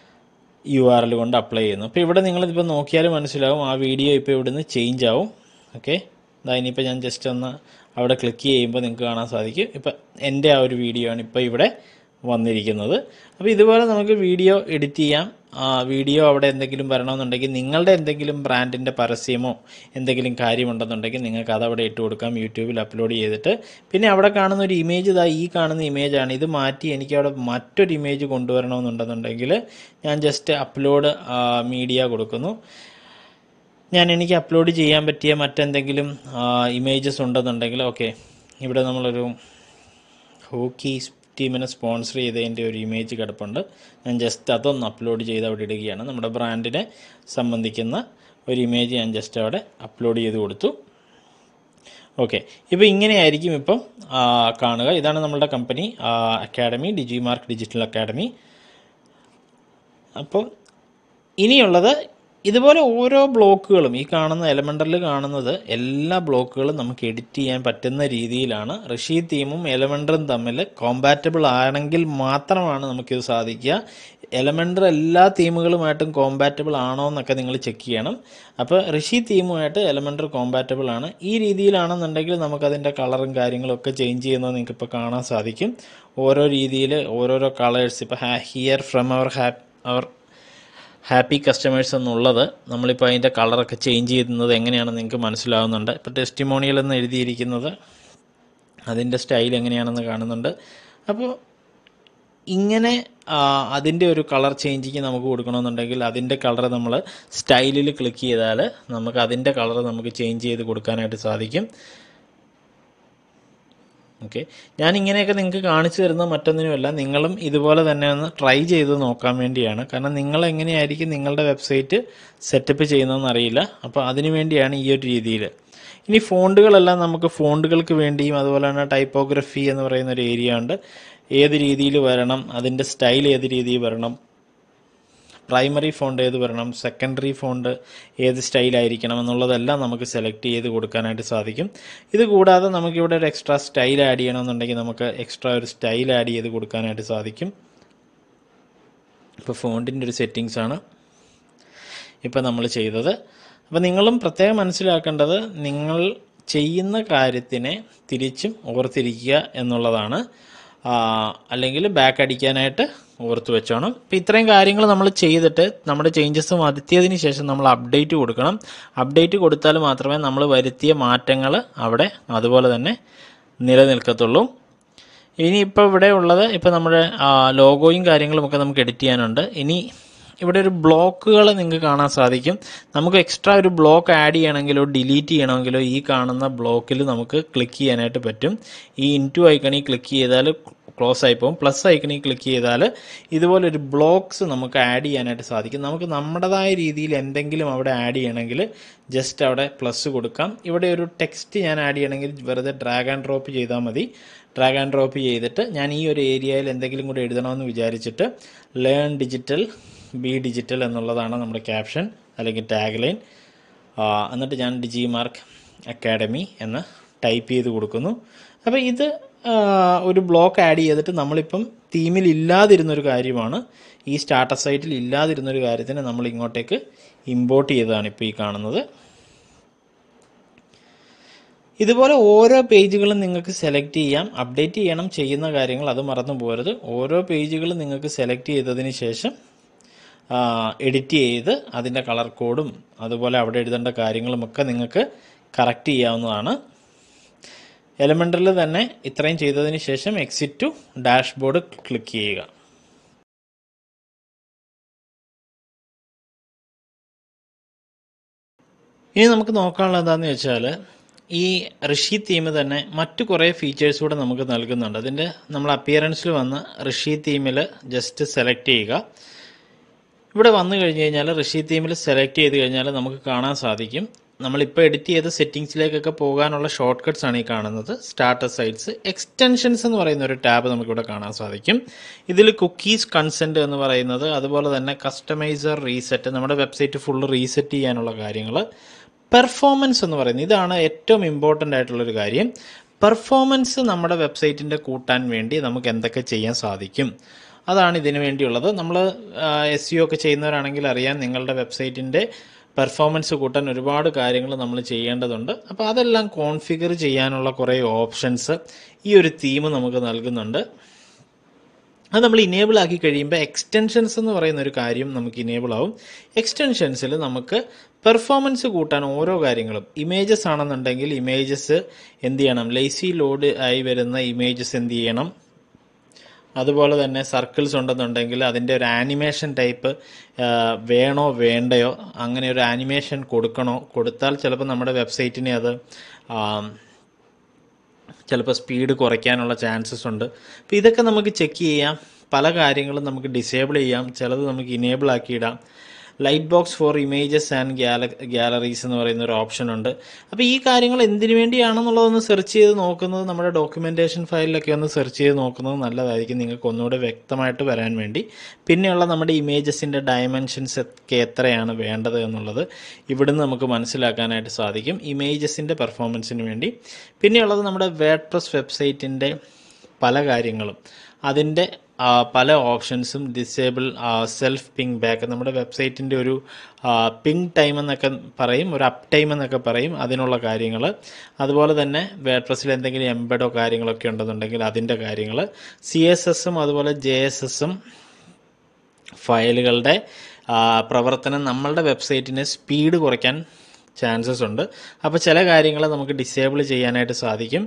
URL കൊണ്ട് അപ്ലൈ ചെയ്യുന്നു. അപ്പോൾ ഇവിടെ നിങ്ങളിതിപ്പോൾ നോക്കിയാൽ മനസ്സിലാവും ആ വീഡിയോ ഇപ്പോൾ ഇവിടുന്ന് ചേഞ്ച് ആവും. ഓക്കെ, ഇനിയിപ്പോൾ ഞാൻ ജസ്റ്റ് ഒന്ന് അവിടെ ക്ലിക്ക് ചെയ്യുമ്പോൾ നിങ്ങൾക്ക് കാണാൻ സാധിക്കും ഇപ്പം എൻ്റെ ആ ഒരു വീഡിയോ ആണ് ഇപ്പോൾ ഇവിടെ വന്നിരിക്കുന്നത്. അപ്പോൾ ഇതുപോലെ നമുക്ക് വീഡിയോ എഡിറ്റ് ചെയ്യാം. വീഡിയോ അവിടെ എന്തെങ്കിലും വരണമെന്നുണ്ടെങ്കിൽ നിങ്ങളുടെ എന്തെങ്കിലും ബ്രാൻഡിൻ്റെ പരസ്യമോ എന്തെങ്കിലും കാര്യമുണ്ടെന്നുണ്ടെങ്കിൽ നിങ്ങൾക്ക് അതവിടെ ഇട്ട് കൊടുക്കാം, യൂട്യൂബിൽ അപ്ലോഡ് ചെയ്തിട്ട്. പിന്നെ അവിടെ കാണുന്ന ഒരു ഇമേജ് ഈ കാണുന്ന ഇമേജാണ്. ഇത് മാറ്റി എനിക്ക് അവിടെ മറ്റൊരു ഇമേജ് കൊണ്ടുവരണമെന്നുണ്ടെന്നുണ്ടെങ്കിൽ ഞാൻ ജസ്റ്റ് അപ്ലോഡ് മീഡിയ കൊടുക്കുന്നു. എനിക്ക് അപ്ലോഡ് ചെയ്യാൻ പറ്റിയ മറ്റെന്തെങ്കിലും ഇമേജസ് ഉണ്ടെന്നുണ്ടെങ്കിൽ ഓക്കെ, ഇവിടെ നമ്മളൊരു ഹോക്കി ടീമിനെ സ്പോൺസർ ചെയ്തതിൻ്റെ ഒരു ഇമേജ് കിടപ്പുണ്ട്. ഞാൻ ജസ്റ്റ് അതൊന്ന് അപ്ലോഡ് ചെയ്ത് അവിടെ ഇടുകയാണ്. നമ്മുടെ ബ്രാൻഡിനെ സംബന്ധിക്കുന്ന ഒരു ഇമേജ് ഞാൻ ജസ്റ്റ് അവിടെ അപ്ലോഡ് ചെയ്ത് കൊടുത്തു. ഓക്കെ, ഇപ്പോൾ ഇങ്ങനെയായിരിക്കും ഇപ്പം കാണുക. ഇതാണ് നമ്മളുടെ company academy, Digimark digital academy. അപ്പോൾ ഇനിയുള്ളത് ഇതുപോലെ ഓരോ ബ്ലോക്കുകളും ഈ കാണുന്ന എലമെൻറ്ററിൽ കാണുന്നത് എല്ലാ ബ്ലോക്കുകളും നമുക്ക് എഡിറ്റ് ചെയ്യാൻ പറ്റുന്ന രീതിയിലാണ്. ഋഷി തീമും എലമെൻറ്ററും തമ്മിൽ കോമ്പാറ്റബിൾ ആണെങ്കിൽ മാത്രമാണ് നമുക്കിത് സാധിക്കുക. എലമെൻറ്റർ എല്ലാ തീമുകളുമായിട്ടും കോമ്പാറ്റബിൾ ആണോ എന്നൊക്കെ നിങ്ങൾ ചെക്ക് ചെയ്യണം. അപ്പോൾ ഋഷി തീമുമായിട്ട് എലമെൻറ്റർ കോമ്പാറ്റബിൾ ആണ്. ഈ രീതിയിലാണെന്നുണ്ടെങ്കിൽ നമുക്കതിൻ്റെ കളറും കാര്യങ്ങളൊക്കെ ചേഞ്ച് ചെയ്യുന്നത് നിങ്ങൾക്കിപ്പോൾ കാണാൻ സാധിക്കും. ഓരോ രീതിയിൽ ഓരോരോ കളേഴ്സ്, ഇപ്പോൾ hear from our happy customers എന്നുള്ളത് നമ്മളിപ്പോൾ അതിൻ്റെ കളറൊക്കെ ചേഞ്ച് ചെയ്യുന്നത് എങ്ങനെയാണെന്ന് നിങ്ങൾക്ക് മനസ്സിലാവുന്നുണ്ട്. ഇപ്പോൾ ടെസ്റ്റിമോണിയൽ എന്ന് എഴുതിയിരിക്കുന്നത് അതിൻ്റെ സ്റ്റൈൽ എങ്ങനെയാണെന്ന് കാണുന്നുണ്ട്. അപ്പോൾ ഇങ്ങനെ അതിൻ്റെ ഒരു കളർ ചേഞ്ചിങ് നമുക്ക് കൊടുക്കണമെന്നുണ്ടെങ്കിൽ അതിൻ്റെ കളർ നമ്മൾ സ്റ്റൈലിൽ ക്ലിക്ക് ചെയ്താൽ നമുക്ക് അതിൻ്റെ കളർ നമുക്ക് ചേഞ്ച് ചെയ്ത് കൊടുക്കാനായിട്ട് സാധിക്കും. ഓക്കെ, ഞാൻ ഇങ്ങനെയൊക്കെ നിങ്ങൾക്ക് കാണിച്ചു തരുന്നത് മറ്റൊന്നിനുമല്ല, നിങ്ങളും ഇതുപോലെ തന്നെ ഒന്ന് ട്രൈ ചെയ്ത് നോക്കാൻ വേണ്ടിയാണ്. കാരണം നിങ്ങൾ എങ്ങനെയായിരിക്കും നിങ്ങളുടെ വെബ്സൈറ്റ് സെറ്റപ്പ് ചെയ്യുന്നതെന്ന് അറിയില്ല. അപ്പോൾ അതിനു വേണ്ടിയാണ് ഈ ഒരു രീതിയിൽ. ഇനി ഫോണ്ടുകളെല്ലാം നമുക്ക് ഫോണ്ടുകൾക്ക് വേണ്ടിയും അതുപോലെ തന്നെ ടൈപ്പോഗ്രഫി എന്ന് പറയുന്ന ഒരു ഏരിയ ഉണ്ട്. ഏത് രീതിയിൽ വരണം, അതിൻ്റെ സ്റ്റൈൽ ഏത് രീതിയിൽ വരണം, പ്രൈമറി ഫോണ്ട് ഏത് വരണം, സെക്കൻഡറി ഫോണ്ട് ഏത് സ്റ്റൈലായിരിക്കണം എന്നുള്ളതെല്ലാം നമുക്ക് സെലക്ട് ചെയ്ത് കൊടുക്കാനായിട്ട് സാധിക്കും. ഇത് കൂടാതെ നമുക്കിവിടെ ഒരു എക്സ്ട്രാ സ്റ്റൈൽ ആഡ് ചെയ്യണമെന്നുണ്ടെങ്കിൽ നമുക്ക് എക്സ്ട്രാ ഒരു സ്റ്റൈൽ ആഡ് ചെയ്ത് കൊടുക്കാനായിട്ട് സാധിക്കും. ഇപ്പോൾ ഫോണ്ടിൻ്റെ ഒരു സെറ്റിങ്സാണ് ഇപ്പോൾ നമ്മൾ ചെയ്തത്. അപ്പോൾ നിങ്ങളും പ്രത്യേകം മനസ്സിലാക്കേണ്ടത് നിങ്ങൾ ചെയ്യുന്ന കാര്യത്തിനെ തിരിച്ചും ഓർത്തിരിക്കുക എന്നുള്ളതാണ്. അല്ലെങ്കിൽ ബാക്ക് അടിക്കാനായിട്ട് ഓർത്ത് വെച്ചോണം. അപ്പോൾ ഇത്രയും കാര്യങ്ങൾ നമ്മൾ ചെയ്തിട്ട് നമ്മുടെ ചേഞ്ചസ് വരുത്തിയതിന് ശേഷം നമ്മൾ അപ്ഡേറ്റ് കൊടുക്കണം. അപ്ഡേറ്റ് കൊടുത്താൽ മാത്രമേ നമ്മൾ വരുത്തിയ മാറ്റങ്ങൾ അവിടെ അതുപോലെ തന്നെ നിലനിൽക്കത്തുള്ളൂ. ഇനിയിപ്പോൾ ഇവിടെ ഉള്ളത് ഇപ്പോൾ നമ്മുടെ ലോഗോയും കാര്യങ്ങളുമൊക്കെ നമുക്ക് എഡിറ്റ് ചെയ്യാനുണ്ട്. ഇനി ഇവിടെ ഒരു ബ്ലോക്കുകൾ നിങ്ങൾക്ക് കാണാൻ സാധിക്കും. നമുക്ക് എക്സ്ട്രാ ഒരു ബ്ലോക്ക് ആഡ് ചെയ്യണമെങ്കിലോ ഡിലീറ്റ് ചെയ്യണമെങ്കിലോ ഈ കാണുന്ന ബ്ലോക്കിൽ നമുക്ക് ക്ലിക്ക് ചെയ്യാനായിട്ട് പറ്റും. ഈ ഇൻറ്റു ഐക്കണിൽ ക്ലിക്ക് ചെയ്താൽ ക്ലോസ് ആയി പോകും. പ്ലസ് ഐക്കണിൽ ക്ലിക്ക് ചെയ്താൽ ഇതുപോലൊരു ബ്ലോക്ക്സ് നമുക്ക് ആഡ് ചെയ്യാനായിട്ട് സാധിക്കും. നമുക്ക് നമ്മുടേതായ രീതിയിൽ എന്തെങ്കിലും അവിടെ ആഡ് ചെയ്യണമെങ്കിൽ ജസ്റ്റ് അവിടെ പ്ലസ് കൊടുക്കാം. ഇവിടെ ഒരു ടെക്സ്റ്റ് ഞാൻ ആഡ് ചെയ്യണമെങ്കിൽ വെറുതെ ഡ്രാഗ് ആൻഡ് ഡ്രോപ്പ് ചെയ്താൽ മതി. ഡ്രാഗ് ആൻഡ് ഡ്രോപ്പ് ചെയ്തിട്ട് ഞാൻ ഈ ഒരു ഏരിയയിൽ എന്തെങ്കിലും കൂടി എഴുതണമെന്ന് വിചാരിച്ചിട്ട് ലേൺ ഡിജിറ്റൽ ബി ഡിജിറ്റൽ എന്നുള്ളതാണ് നമ്മുടെ ക്യാപ്ഷൻ അല്ലെങ്കിൽ ടാഗ് ലൈൻ. എന്നിട്ട് ഞാൻ ഡിജിമാർക്ക് അക്കാഡമി എന്ന് ടൈപ്പ് ചെയ്ത് കൊടുക്കുന്നു. അപ്പോൾ ഇത് ഒരു ബ്ലോക്ക് ആഡ് ചെയ്തിട്ട് നമ്മളിപ്പം തീമിൽ ഇല്ലാതിരുന്നൊരു കാര്യമാണ്, ഈ സ്റ്റാർട്ടർ സൈറ്റിൽ ഇല്ലാതിരുന്നൊരു കാര്യത്തിന് നമ്മൾ ഇങ്ങോട്ടേക്ക് ഇമ്പോർട്ട് ചെയ്തതാണ് ഇപ്പോൾ ഈ കാണുന്നത്. ഇതുപോലെ ഓരോ പേജുകളും നിങ്ങൾക്ക് സെലക്ട് ചെയ്യാം. അപ്ഡേറ്റ് ചെയ്യണം ചെയ്യുന്ന കാര്യങ്ങൾ, അത് മറന്നു പോകരുത്. ഓരോ പേജുകളും നിങ്ങൾക്ക് സെലക്ട് ചെയ്തതിന് ശേഷം എഡിറ്റ് ചെയ്ത് അതിൻ്റെ കളർ കോഡും അതുപോലെ അവിടെ എഴുതേണ്ട കാര്യങ്ങളുമൊക്കെ നിങ്ങൾക്ക് കറക്റ്റ് ചെയ്യാവുന്നതാണ്. എലമെൻറ്ററിൽ തന്നെ ഇത്രയും ചെയ്തതിന് ശേഷം എക്സിറ്റ് ടു ഡാഷ്ബോർഡ് ക്ലിക്ക് ചെയ്യുക. ഇനി നമുക്ക് നോക്കാനുള്ളത് എന്താണെന്ന് വെച്ചാൽ ഈ ഋഷി തീം തന്നെ മറ്റു കുറേ ഫീച്ചേഴ്സ് കൂടെ നമുക്ക് നൽകുന്നുണ്ട്. അതിൻ്റെ നമ്മൾ അപ്പിയറൻസിൽ വന്ന് ഋഷി തീമിൽ ജസ്റ്റ് സെലക്ട് ചെയ്യുക. ഇവിടെ വന്നു കഴിഞ്ഞ് കഴിഞ്ഞാൽ ഋഷി തീമിൽ സെലക്ട് ചെയ്ത് കഴിഞ്ഞാൽ നമുക്ക് കാണാൻ സാധിക്കും നമ്മളിപ്പോൾ എഡിറ്റ് ചെയ്ത സെറ്റിങ്സിലേക്കൊക്കെ പോകാനുള്ള ഷോർട്ട് കട്ട്സ് ആണ് ഈ കാണുന്നത്. സ്റ്റാർട്ടർ സൈറ്റ്സ് എക്സ്റ്റൻഷൻസ് എന്ന് പറയുന്ന ഒരു ടാബ് നമുക്കിവിടെ കാണാൻ സാധിക്കും. ഇതിൽ കുക്കീസ് കൺസെൻറ്റ് എന്ന് പറയുന്നത്, അതുപോലെ തന്നെ കസ്റ്റമൈസർ റീസെറ്റ്, നമ്മുടെ വെബ്സൈറ്റ് ഫുള്ള് റീസെറ്റ് ചെയ്യാനുള്ള കാര്യങ്ങൾ, പെർഫോമൻസ് എന്ന് പറയുന്നത് ഇതാണ് ഏറ്റവും ഇമ്പോർട്ടൻ്റ് ആയിട്ടുള്ളൊരു കാര്യം. പെർഫോമൻസ് നമ്മുടെ വെബ്സൈറ്റിൻ്റെ കൂട്ടാൻ വേണ്ടി നമുക്ക് എന്തൊക്കെ ചെയ്യാൻ സാധിക്കും, അതാണ് ഇതിനു വേണ്ടിയുള്ളത്. നമ്മൾ SEO ഒക്കെ ചെയ്യുന്നവരാണെങ്കിൽ അറിയാം, നിങ്ങളുടെ വെബ്സൈറ്റിൻ്റെ പെർഫോമൻസ് കൂട്ടാൻ ഒരുപാട് കാര്യങ്ങൾ നമ്മൾ ചെയ്യേണ്ടതുണ്ട്. അപ്പോൾ അതെല്ലാം കോൺഫിഗർ ചെയ്യാനുള്ള കുറേ ഓപ്ഷൻസ് ഈ ഒരു തീം നമുക്ക് നൽകുന്നുണ്ട്. അത് നമ്മൾ ഇനേബിൾ ആക്കി കഴിയുമ്പോൾ എക്സ്റ്റൻഷൻസ് എന്ന് പറയുന്ന ഒരു കാര്യം നമുക്ക് ഇനേബിൾ ആവും. എക്സ്റ്റൻഷൻസിൽ നമുക്ക് പെർഫോമൻസ് കൂട്ടാൻ ഓരോ കാര്യങ്ങളും, ഇമേജസ് ആണെന്നുണ്ടെങ്കിൽ ഇമേജസ് എന്ത് ചെയ്യണം, ലേസി ലോഡ് ആയി വരുന്ന ഇമേജസ് എന്ത് ചെയ്യണം, അതുപോലെ തന്നെ സർക്കിൾസ് ഉണ്ടെന്നുണ്ടെങ്കിൽ അതിൻ്റെ ഒരു ആനിമേഷൻ ടൈപ്പ് വേണോ വേണ്ടയോ, അങ്ങനെ ഒരു ആനിമേഷൻ കൊടുക്കണോ, കൊടുത്താൽ ചിലപ്പോൾ നമ്മുടെ വെബ്സൈറ്റിനെ അത് ചിലപ്പോൾ സ്പീഡ് കുറയ്ക്കാനുള്ള ചാൻസസ് ഉണ്ട്. അപ്പോൾ ഇതൊക്കെ നമുക്ക് ചെക്ക് ചെയ്യാം. പല കാര്യങ്ങളും നമുക്ക് ഡിസേബിൾ ചെയ്യാം, ചിലത് നമുക്ക് ഇനേബിൾ ആക്കിയിടാം. Light box for images and galleries എന്ന് പറയുന്ന ഒരു ഓപ്ഷൻ ഉണ്ട്. അപ്പോൾ ഈ കാര്യങ്ങൾ എന്തിനു വേണ്ടിയാണെന്നുള്ളതൊന്ന് സെർച്ച് ചെയ്ത് നോക്കുന്നത്, നമ്മുടെ ഡോക്യുമെൻറ്റേഷൻ ഫയലിലൊക്കെ ഒന്ന് സെർച്ച് ചെയ്ത് നോക്കുന്നത് നല്ലതായിരിക്കും, നിങ്ങൾക്ക് ഒന്നുകൂടെ വ്യക്തമായിട്ട് വരാൻ വേണ്ടി. പിന്നെയുള്ള നമ്മുടെ ഇമേജസിൻ്റെ ഡയമെൻഷൻസ് ഒക്കെ എത്രയാണ് വേണ്ടത് എന്നുള്ളത് ഇവിടുന്ന് നമുക്ക് മനസ്സിലാക്കാനായിട്ട് സാധിക്കും, ഇമേജസിൻ്റെ പെർഫോമൻസിന് വേണ്ടി. പിന്നെയുള്ളത് നമ്മുടെ വേർഡ്പ്രസ് വെബ്സൈറ്റിൻ്റെ പല കാര്യങ്ങളും, അതിൻ്റെ പല ഓപ്ഷൻസും, ഡിസേബിൾ സെൽഫ് പിങ് ബാക്ക്, നമ്മുടെ വെബ്സൈറ്റിൻ്റെ ഒരു പിങ് ടൈം എന്നൊക്കെ പറയും, ഒരു അപ്പ് ടൈം എന്നൊക്കെ പറയും, അതിനുള്ള കാര്യങ്ങൾ. അതുപോലെ തന്നെ വേർഡ്പ്രസ്സിൽ എന്തെങ്കിലും എംബഡോ കാര്യങ്ങളൊക്കെ ഉണ്ടെന്നുണ്ടെങ്കിൽ അതിൻ്റെ കാര്യങ്ങൾ, CSSഉം അതുപോലെ JSSഉം ഫയലുകളുടെ പ്രവർത്തനം നമ്മളുടെ വെബ്സൈറ്റിന് സ്പീഡ് കുറയ്ക്കാൻ ചാൻസസ് ഉണ്ട്. അപ്പോൾ ചില കാര്യങ്ങൾ നമുക്ക് ഡിസേബിൾ ചെയ്യാനായിട്ട് സാധിക്കും.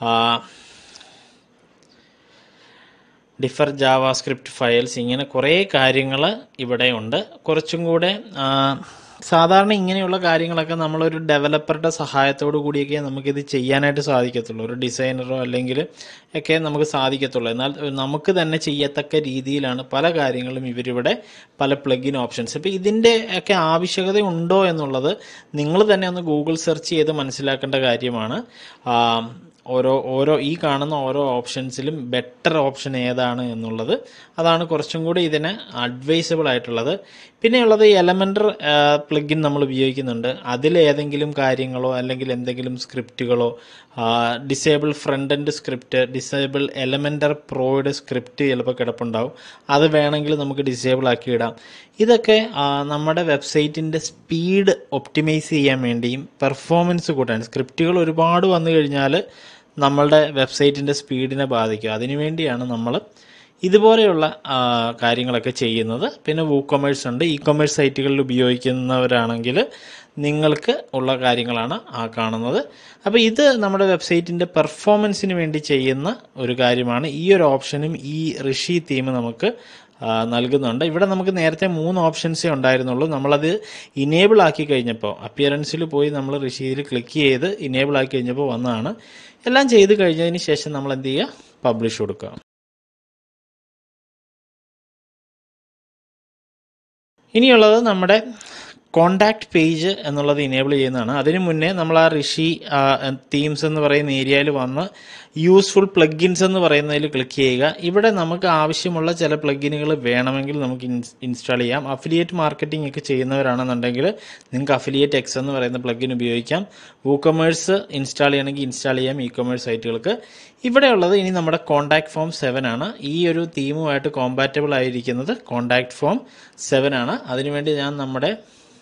ഡിഫർ ജാവാസ്ക്രിപ്റ്റ് ഫയൽസ്, ഇങ്ങനെ കുറേ കാര്യങ്ങൾ ഇവിടെ ഉണ്ട്. കുറച്ചും കൂടെ സാധാരണ ഇങ്ങനെയുള്ള കാര്യങ്ങളൊക്കെ നമ്മളൊരു ഡെവലപ്പറുടെ സഹായത്തോടു കൂടിയൊക്കെ നമുക്കിത് ചെയ്യാനായിട്ട് സാധിക്കത്തുള്ളൂ, ഒരു ഡിസൈനറോ അല്ലെങ്കിൽ ഒക്കെ നമുക്ക് സാധിക്കത്തുള്ളൂ. എന്നാൽ നമുക്ക് തന്നെ ചെയ്യത്തക്ക രീതിയിലാണ് പല കാര്യങ്ങളും ഇവരിവിടെ പല പ്ലഗിൻ ഓപ്ഷൻസ്. ഇപ്പോൾ ഇതിൻ്റെ ഒക്കെ ആവശ്യകത ഉണ്ടോ എന്നുള്ളത് നിങ്ങൾ തന്നെ ഒന്ന് ഗൂഗിൾ സെർച്ച് ചെയ്ത് മനസ്സിലാക്കേണ്ട കാര്യമാണ്. ഓരോ ഈ കാണുന്ന ഓരോ ഓപ്ഷൻസിലും ബെറ്റർ ഓപ്ഷൻ ഏതാണ് എന്നുള്ളത്, അതാണ് കുറച്ചും കൂടി ഇതിന് അഡ്വൈസബിൾ ആയിട്ടുള്ളത്. പിന്നെയുള്ളത് എലമെൻറ്റർ പ്ലഗിൻ നമ്മൾ ഉപയോഗിക്കുന്നുണ്ട്. അതിലേതെങ്കിലും കാര്യങ്ങളോ അല്ലെങ്കിൽ എന്തെങ്കിലും സ്ക്രിപ്റ്റുകളോ, disable front end script, disable Elementor പ്രോയുടെ സ്ക്രിപ്റ്റ് ചിലപ്പോൾ കിടപ്പുണ്ടാവും, അത് വേണമെങ്കിൽ നമുക്ക് ഡിസേബിൾ ആക്കി ഇടാം. ഇതൊക്കെ നമ്മുടെ വെബ്സൈറ്റിൻ്റെ സ്പീഡ് ഒപ്റ്റിമൈസ് ചെയ്യാൻ വേണ്ടിയും പെർഫോമൻസ് കൂട്ടാൻ, സ്ക്രിപ്റ്റുകൾ ഒരുപാട് വന്നു കഴിഞ്ഞാൽ നമ്മളുടെ വെബ്സൈറ്റിൻ്റെ സ്പീഡിനെ ബാധിക്കും. അതിനുവേണ്ടിയാണ് നമ്മൾ ഇതുപോലെയുള്ള കാര്യങ്ങളൊക്കെ ചെയ്യുന്നത്. പിന്നെ WooCommerce ഉണ്ട്, ഇ-കൊമേഴ്സ് സൈറ്റുകളിൽ ഉപയോഗിക്കുന്നവരാണെങ്കിൽ നിങ്ങൾക്ക് ഉള്ള കാര്യങ്ങളാണ് കാണുന്നത്. അപ്പോൾ ഇത് നമ്മുടെ വെബ്സൈറ്റിൻ്റെ പെർഫോമൻസിന് വേണ്ടി ചെയ്യുന്ന ഒരു കാര്യമാണ്. ഈ ഒരു ഓപ്ഷനും ഈ ഋഷി തീം നമുക്ക് നൽകുന്നുണ്ട്. ഇവിടെ നമുക്ക് നേരത്തെ 3 ഓപ്ഷൻസേ ഉണ്ടായിരുന്നുള്ളൂ. നമ്മളത് ഇനേബിൾ ആക്കി കഴിഞ്ഞപ്പോൾ അപ്പിയറൻസിൽ പോയി നമ്മൾ റിഷീയിൽ ക്ലിക്ക് ചെയ്ത് ഇനേബിൾ ആക്കി കഴിഞ്ഞപ്പോൾ വന്നതാണ്. എല്ലാം ചെയ്ത് കഴിഞ്ഞതിന് ശേഷം നമ്മൾ എന്ത് ചെയ്യുക, പബ്ലിഷ് കൊടുക്കുക. ഇനിയുള്ളത് നമ്മുടെ കോണ്ടാക്ട് പേജ് എന്നുള്ളത് ഇനേബിൾ ചെയ്യുന്നതാണ്. അതിന് മുന്നേ നമ്മൾ ആ ഋഷി തീംസ് എന്ന് പറയുന്ന ഏരിയയിൽ വന്ന് യൂസ്ഫുൾ പ്ലഗിൻസ് എന്ന് പറയുന്നതിൽ ക്ലിക്ക് ചെയ്യുക. ഇവിടെ നമുക്ക് ആവശ്യമുള്ള ചില പ്ലഗിനുകൾ വേണമെങ്കിൽ നമുക്ക് ഇൻസ്റ്റാൾ ചെയ്യാം. അഫിലിയേറ്റ് മാർക്കറ്റിംഗ് ഒക്കെ ചെയ്യുന്നവരാണെന്നുണ്ടെങ്കിൽ നിങ്ങൾക്ക് അഫിലിയേറ്റ് എക്സ് എന്ന് പറയുന്ന പ്ലഗിൻ ഉപയോഗിക്കാം. വൂക്കമേഴ്സ് ഇൻസ്റ്റാൾ ചെയ്യണമെങ്കിൽ ഇൻസ്റ്റാൾ ചെയ്യാം ഇ കൊമേഴ്സ് സൈറ്റുകൾക്ക്. ഇവിടെയുള്ളത് ഇനി നമ്മുടെ കോണ്ടാക്ട് ഫോം 7 ആണ്. ഈ ഒരു തീമുമായിട്ട് കോമ്പാറ്റബിൾ ആയിരിക്കുന്നത് കോണ്ടാക്ട് ഫോം 7 ആണ്. അതിനുവേണ്ടി ഞാൻ നമ്മുടെ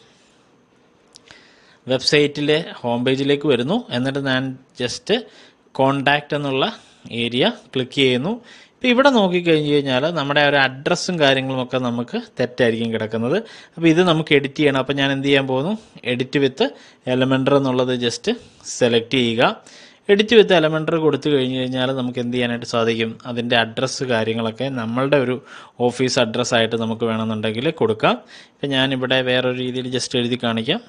വെബ്സൈറ്റിലെ ഹോം പേജിലേക്ക് വരുന്നു. എന്നിട്ട് ഞാൻ ജസ്റ്റ് കോണ്ടാക്റ്റ് എന്നുള്ള ഏരിയ ക്ലിക്ക് ചെയ്യുന്നു. ഇപ്പോൾ ഇവിടെ നോക്കിക്കഴിഞ്ഞ് കഴിഞ്ഞാൽ നമ്മുടെ ഒരു അഡ്രസ്സും കാര്യങ്ങളുമൊക്കെ നമുക്ക് തെറ്റായിരിക്കും കിടക്കുന്നത്. അപ്പോൾ ഇത് നമുക്ക് എഡിറ്റ് ചെയ്യണം. അപ്പോൾ ഞാൻ എന്ത് ചെയ്യാൻ പോകുന്നു, എഡിറ്റ് വിത്ത് എലമെൻറ്റർ എന്നുള്ളത് ജസ്റ്റ് സെലക്ട് ചെയ്യുക. എഡിറ്റ് വിത്ത് എലമെൻറ്റർ കൊടുത്തു കഴിഞ്ഞ് കഴിഞ്ഞാൽ നമുക്ക് എന്ത് ചെയ്യാനായിട്ട് സാധിക്കും, അതിൻ്റെ അഡ്രസ്സ് കാര്യങ്ങളൊക്കെ നമ്മളുടെ ഒരു ഓഫീസ് അഡ്രസ്സായിട്ട് നമുക്ക് വേണമെന്നുണ്ടെങ്കിൽ കൊടുക്കാം. ഇപ്പം ഞാനിവിടെ വേറൊരു രീതിയിൽ ജസ്റ്റ് എഴുതി കാണിക്കാം,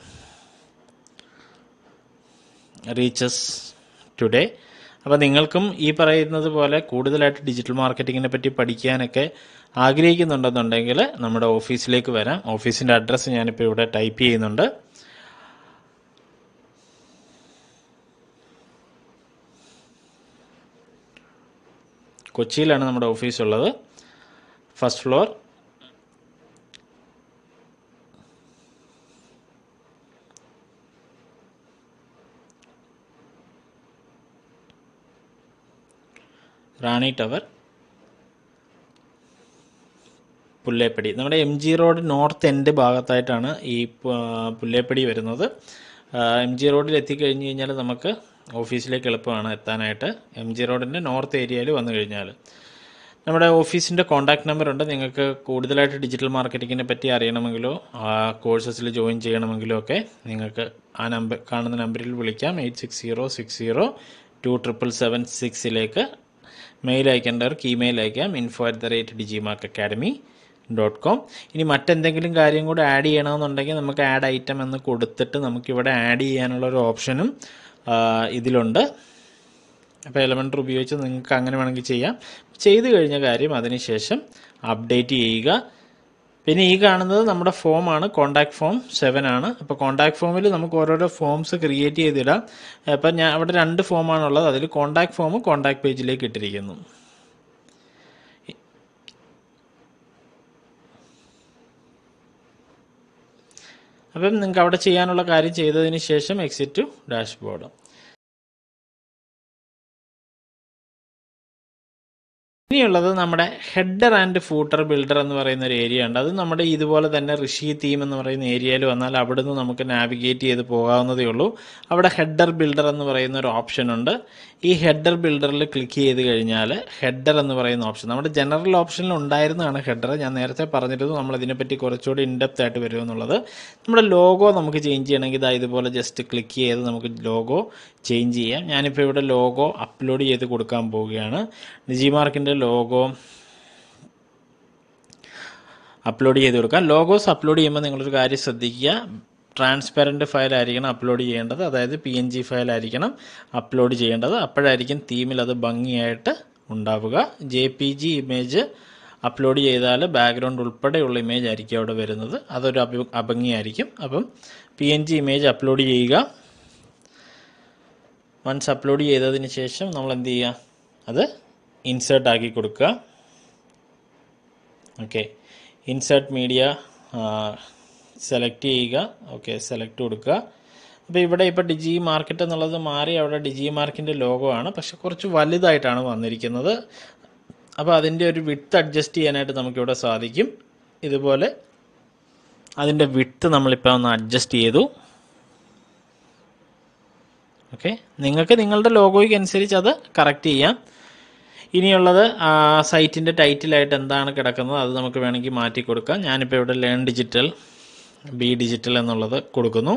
റീച്ചസ് ടുഡേ. അപ്പോൾ നിങ്ങൾക്കും ഈ പറയുന്നത് പോലെ കൂടുതലായിട്ട് ഡിജിറ്റൽ മാർക്കറ്റിങ്ങിനെ പറ്റി പഠിക്കാനൊക്കെ ആഗ്രഹിക്കുന്നുണ്ടെന്നുണ്ടെങ്കിൽ നമ്മുടെ ഓഫീസിലേക്ക് വരാം. ഓഫീസിൻ്റെ അഡ്രസ്സ് ഞാനിപ്പോൾ ഇവിടെ ടൈപ്പ് ചെയ്യുന്നുണ്ട്. കൊച്ചിയിലാണ് നമ്മുടെ ഓഫീസ് ഉള്ളത്. First floor, Rani tower, Pullepady. നമ്മുടെ MG റോഡ് നോർത്ത് എൻഡ് ഭാഗത്തായിട്ടാണ് ഈ പുല്ലേപ്പടി വരുന്നത്. MG റോഡിൽ എത്തിക്കഴിഞ്ഞ് കഴിഞ്ഞാൽ നമുക്ക് ഓഫീസിലേക്ക് എളുപ്പമാണ് എത്താനായിട്ട്. MG റോഡിൻ്റെ നോർത്ത് ഏരിയയിൽ വന്നു കഴിഞ്ഞാൽ നമ്മുടെ ഓഫീസിൻ്റെ കോൺടാക്ട് നമ്പർ ഉണ്ട്. നിങ്ങൾക്ക് കൂടുതലായിട്ട് ഡിജിറ്റൽ മാർക്കറ്റിങ്ങിനെ പറ്റി അറിയണമെങ്കിലോ കോഴ്സസിൽ ജോയിൻ ചെയ്യണമെങ്കിലോ ഒക്കെ നിങ്ങൾക്ക് ആ നമ്പർ, കാണുന്ന നമ്പറിൽ വിളിക്കാം. 8606027776 മെയിൽ അയക്കേണ്ടവർക്ക് ഇമെയിൽ അയക്കാം, info@digimarkacademy.com. ഇനി മറ്റെന്തെങ്കിലും കാര്യം കൂടെ ആഡ് ചെയ്യണമെന്നുണ്ടെങ്കിൽ നമുക്ക് ആഡ് ഐറ്റം എന്ന് കൊടുത്തിട്ട് നമുക്കിവിടെ ആഡ് ചെയ്യാനുള്ളൊരു ഓപ്ഷനും ഇതിലുണ്ട്. അപ്പോൾ എലമെൻറ്റർ ഉപയോഗിച്ച് നിങ്ങൾക്ക് അങ്ങനെ വേണമെങ്കിൽ ചെയ്യാം. ചെയ്ത് കഴിഞ്ഞ കാര്യം അതിനുശേഷം അപ്ഡേറ്റ് ചെയ്യുക. പിന്നെ ഈ കാണുന്നത് നമ്മുടെ ഫോമാണ്, കോണ്ടാക്ട് ഫോം 7 ആണ്. അപ്പോൾ കോണ്ടാക്ട് ഫോമിൽ നമുക്ക് ഓരോരോ ഫോംസ് ക്രിയേറ്റ് ചെയ്തിടാം. അപ്പം ഞാൻ അവിടെ 2 ഫോമാണുള്ളത്. അതിൽ കോണ്ടാക്ട് ഫോം കോണ്ടാക്ട് പേജിലേക്ക് ഇട്ടിരിക്കുന്നു. അപ്പം നിങ്ങൾക്ക് അവിടെ ചെയ്യാനുള്ള കാര്യം ചെയ്തതിന് ശേഷം എക്സിറ്റ് ടു ഡാഷ്ബോർഡ്. ഇനിയുള്ളത് നമ്മുടെ ഹെഡർ ആൻഡ് ഫൂട്ടർ ബിൽഡർ എന്ന് പറയുന്ന ഒരു ഏരിയ ഉണ്ട്. അത് നമ്മുടെ ഇതുപോലെ തന്നെ ഋഷി തീം എന്ന് പറയുന്ന ഏരിയയിൽ വന്നാൽ അവിടുന്ന് നമുക്ക് നാവിഗേറ്റ് ചെയ്ത് പോകാവുന്നതേ ഉള്ളൂ. അവിടെ ഹെഡർ ബിൽഡർ എന്ന് പറയുന്ന ഒരു ഓപ്ഷൻ ഉണ്ട്. ഈ ഹെഡർ ബിൽഡറിൽ ക്ലിക്ക് ചെയ്ത് കഴിഞ്ഞാൽ ഹെഡർ എന്ന് പറയുന്ന ഓപ്ഷൻ നമ്മുടെ ജനറൽ ഓപ്ഷനിൽ ഉണ്ടായിരുന്നതാണ് ഹെഡർ. ഞാൻ നേരത്തെ പറഞ്ഞിരുന്നു നമ്മളതിനെപ്പറ്റി കുറച്ചുകൂടി ഇൻഡെപ്ത് ആയിട്ട് വരുമെന്നുള്ളത്. നമ്മുടെ ലോഗോ നമുക്ക് ചേഞ്ച് ചെയ്യണമെങ്കിൽ ഇതാ ഇതുപോലെ ജസ്റ്റ് ക്ലിക്ക് ചെയ്ത് നമുക്ക് ലോഗോ ചേഞ്ച് ചെയ്യാം. ഞാനിപ്പോൾ ഇവിടെ ലോഗോ അപ്ലോഡ് ചെയ്ത് കൊടുക്കാൻ പോവുകയാണ്. ഡിജിമാർക്കിൻ്റെ ലോഗോ അപ്ലോഡ് ചെയ്ത് കൊടുക്കാം. ലോഗോസ് അപ്ലോഡ് ചെയ്യുമ്പോൾ നിങ്ങളൊരു കാര്യം ശ്രദ്ധിക്കുക, ട്രാൻസ്പെറൻറ്റ് ഫയൽ ആയിരിക്കണം അപ്ലോഡ് ചെയ്യേണ്ടത്. അതായത് PNG ഫയൽ ആയിരിക്കണം അപ്ലോഡ് ചെയ്യേണ്ടത്. അപ്പോഴായിരിക്കും തീമിൽ അത് ഭംഗിയായിട്ട് ഉണ്ടാവുക. JPG ഇമേജ് അപ്ലോഡ് ചെയ്താൽ ബാക്ക്ഗ്രൗണ്ട് ഉൾപ്പെടെയുള്ള ഇമേജ് ആയിരിക്കും അവിടെ വരുന്നത്. അതൊരു അഭംഗിയായിരിക്കും. അപ്പം PNG ഇമേജ് അപ്ലോഡ് ചെയ്യുക. വൺസ് അപ്ലോഡ് ചെയ്തതിന് ശേഷം നമ്മൾ എന്ത് ചെയ്യുക, അത് ഇൻസേർട്ട് ആക്കി കൊടുക്കുക. ഓക്കെ, ഇൻസേർട്ട് മീഡിയ സെലക്ട് ചെയ്യുക. ഓക്കെ, സെലക്ട് കൊടുക്കുക. അപ്പോൾ ഇവിടെ ഇപ്പോൾ ഡിജി മാർക്കറ്റ് എന്നുള്ളത് മാറി അവിടെ ഡിജി മാർക്കിൻ്റെ ലോഗോ ആണ്, പക്ഷെ കുറച്ച് വലുതായിട്ടാണ് വന്നിരിക്കുന്നത്. അപ്പോൾ അതിൻ്റെ ഒരു വിഡ്ത്ത് അഡ്ജസ്റ്റ് ചെയ്യാനായിട്ട് നമുക്കിവിടെ സാധിക്കും. ഇതുപോലെ അതിൻ്റെ വിഡ്ത്ത് നമ്മളിപ്പോൾ ഒന്ന് അഡ്ജസ്റ്റ് ചെയ്തു. ഓക്കെ, നിങ്ങൾക്ക് നിങ്ങളുടെ ലോഗോയ്ക്ക് അനുസരിച്ച് അത് കറക്റ്റ് ചെയ്യാം. ഇനിയുള്ളത് സൈറ്റിൻ്റെ ടൈറ്റിലായിട്ട് എന്താണ് കിടക്കുന്നത് അത് നമുക്ക് വേണമെങ്കിൽ മാറ്റി കൊടുക്കാം. ഞാനിപ്പോൾ ഇവിടെ ലേൺ ഡിജിറ്റൽ ബി ഡിജിറ്റൽ എന്നുള്ളത് കൊടുക്കുന്നു.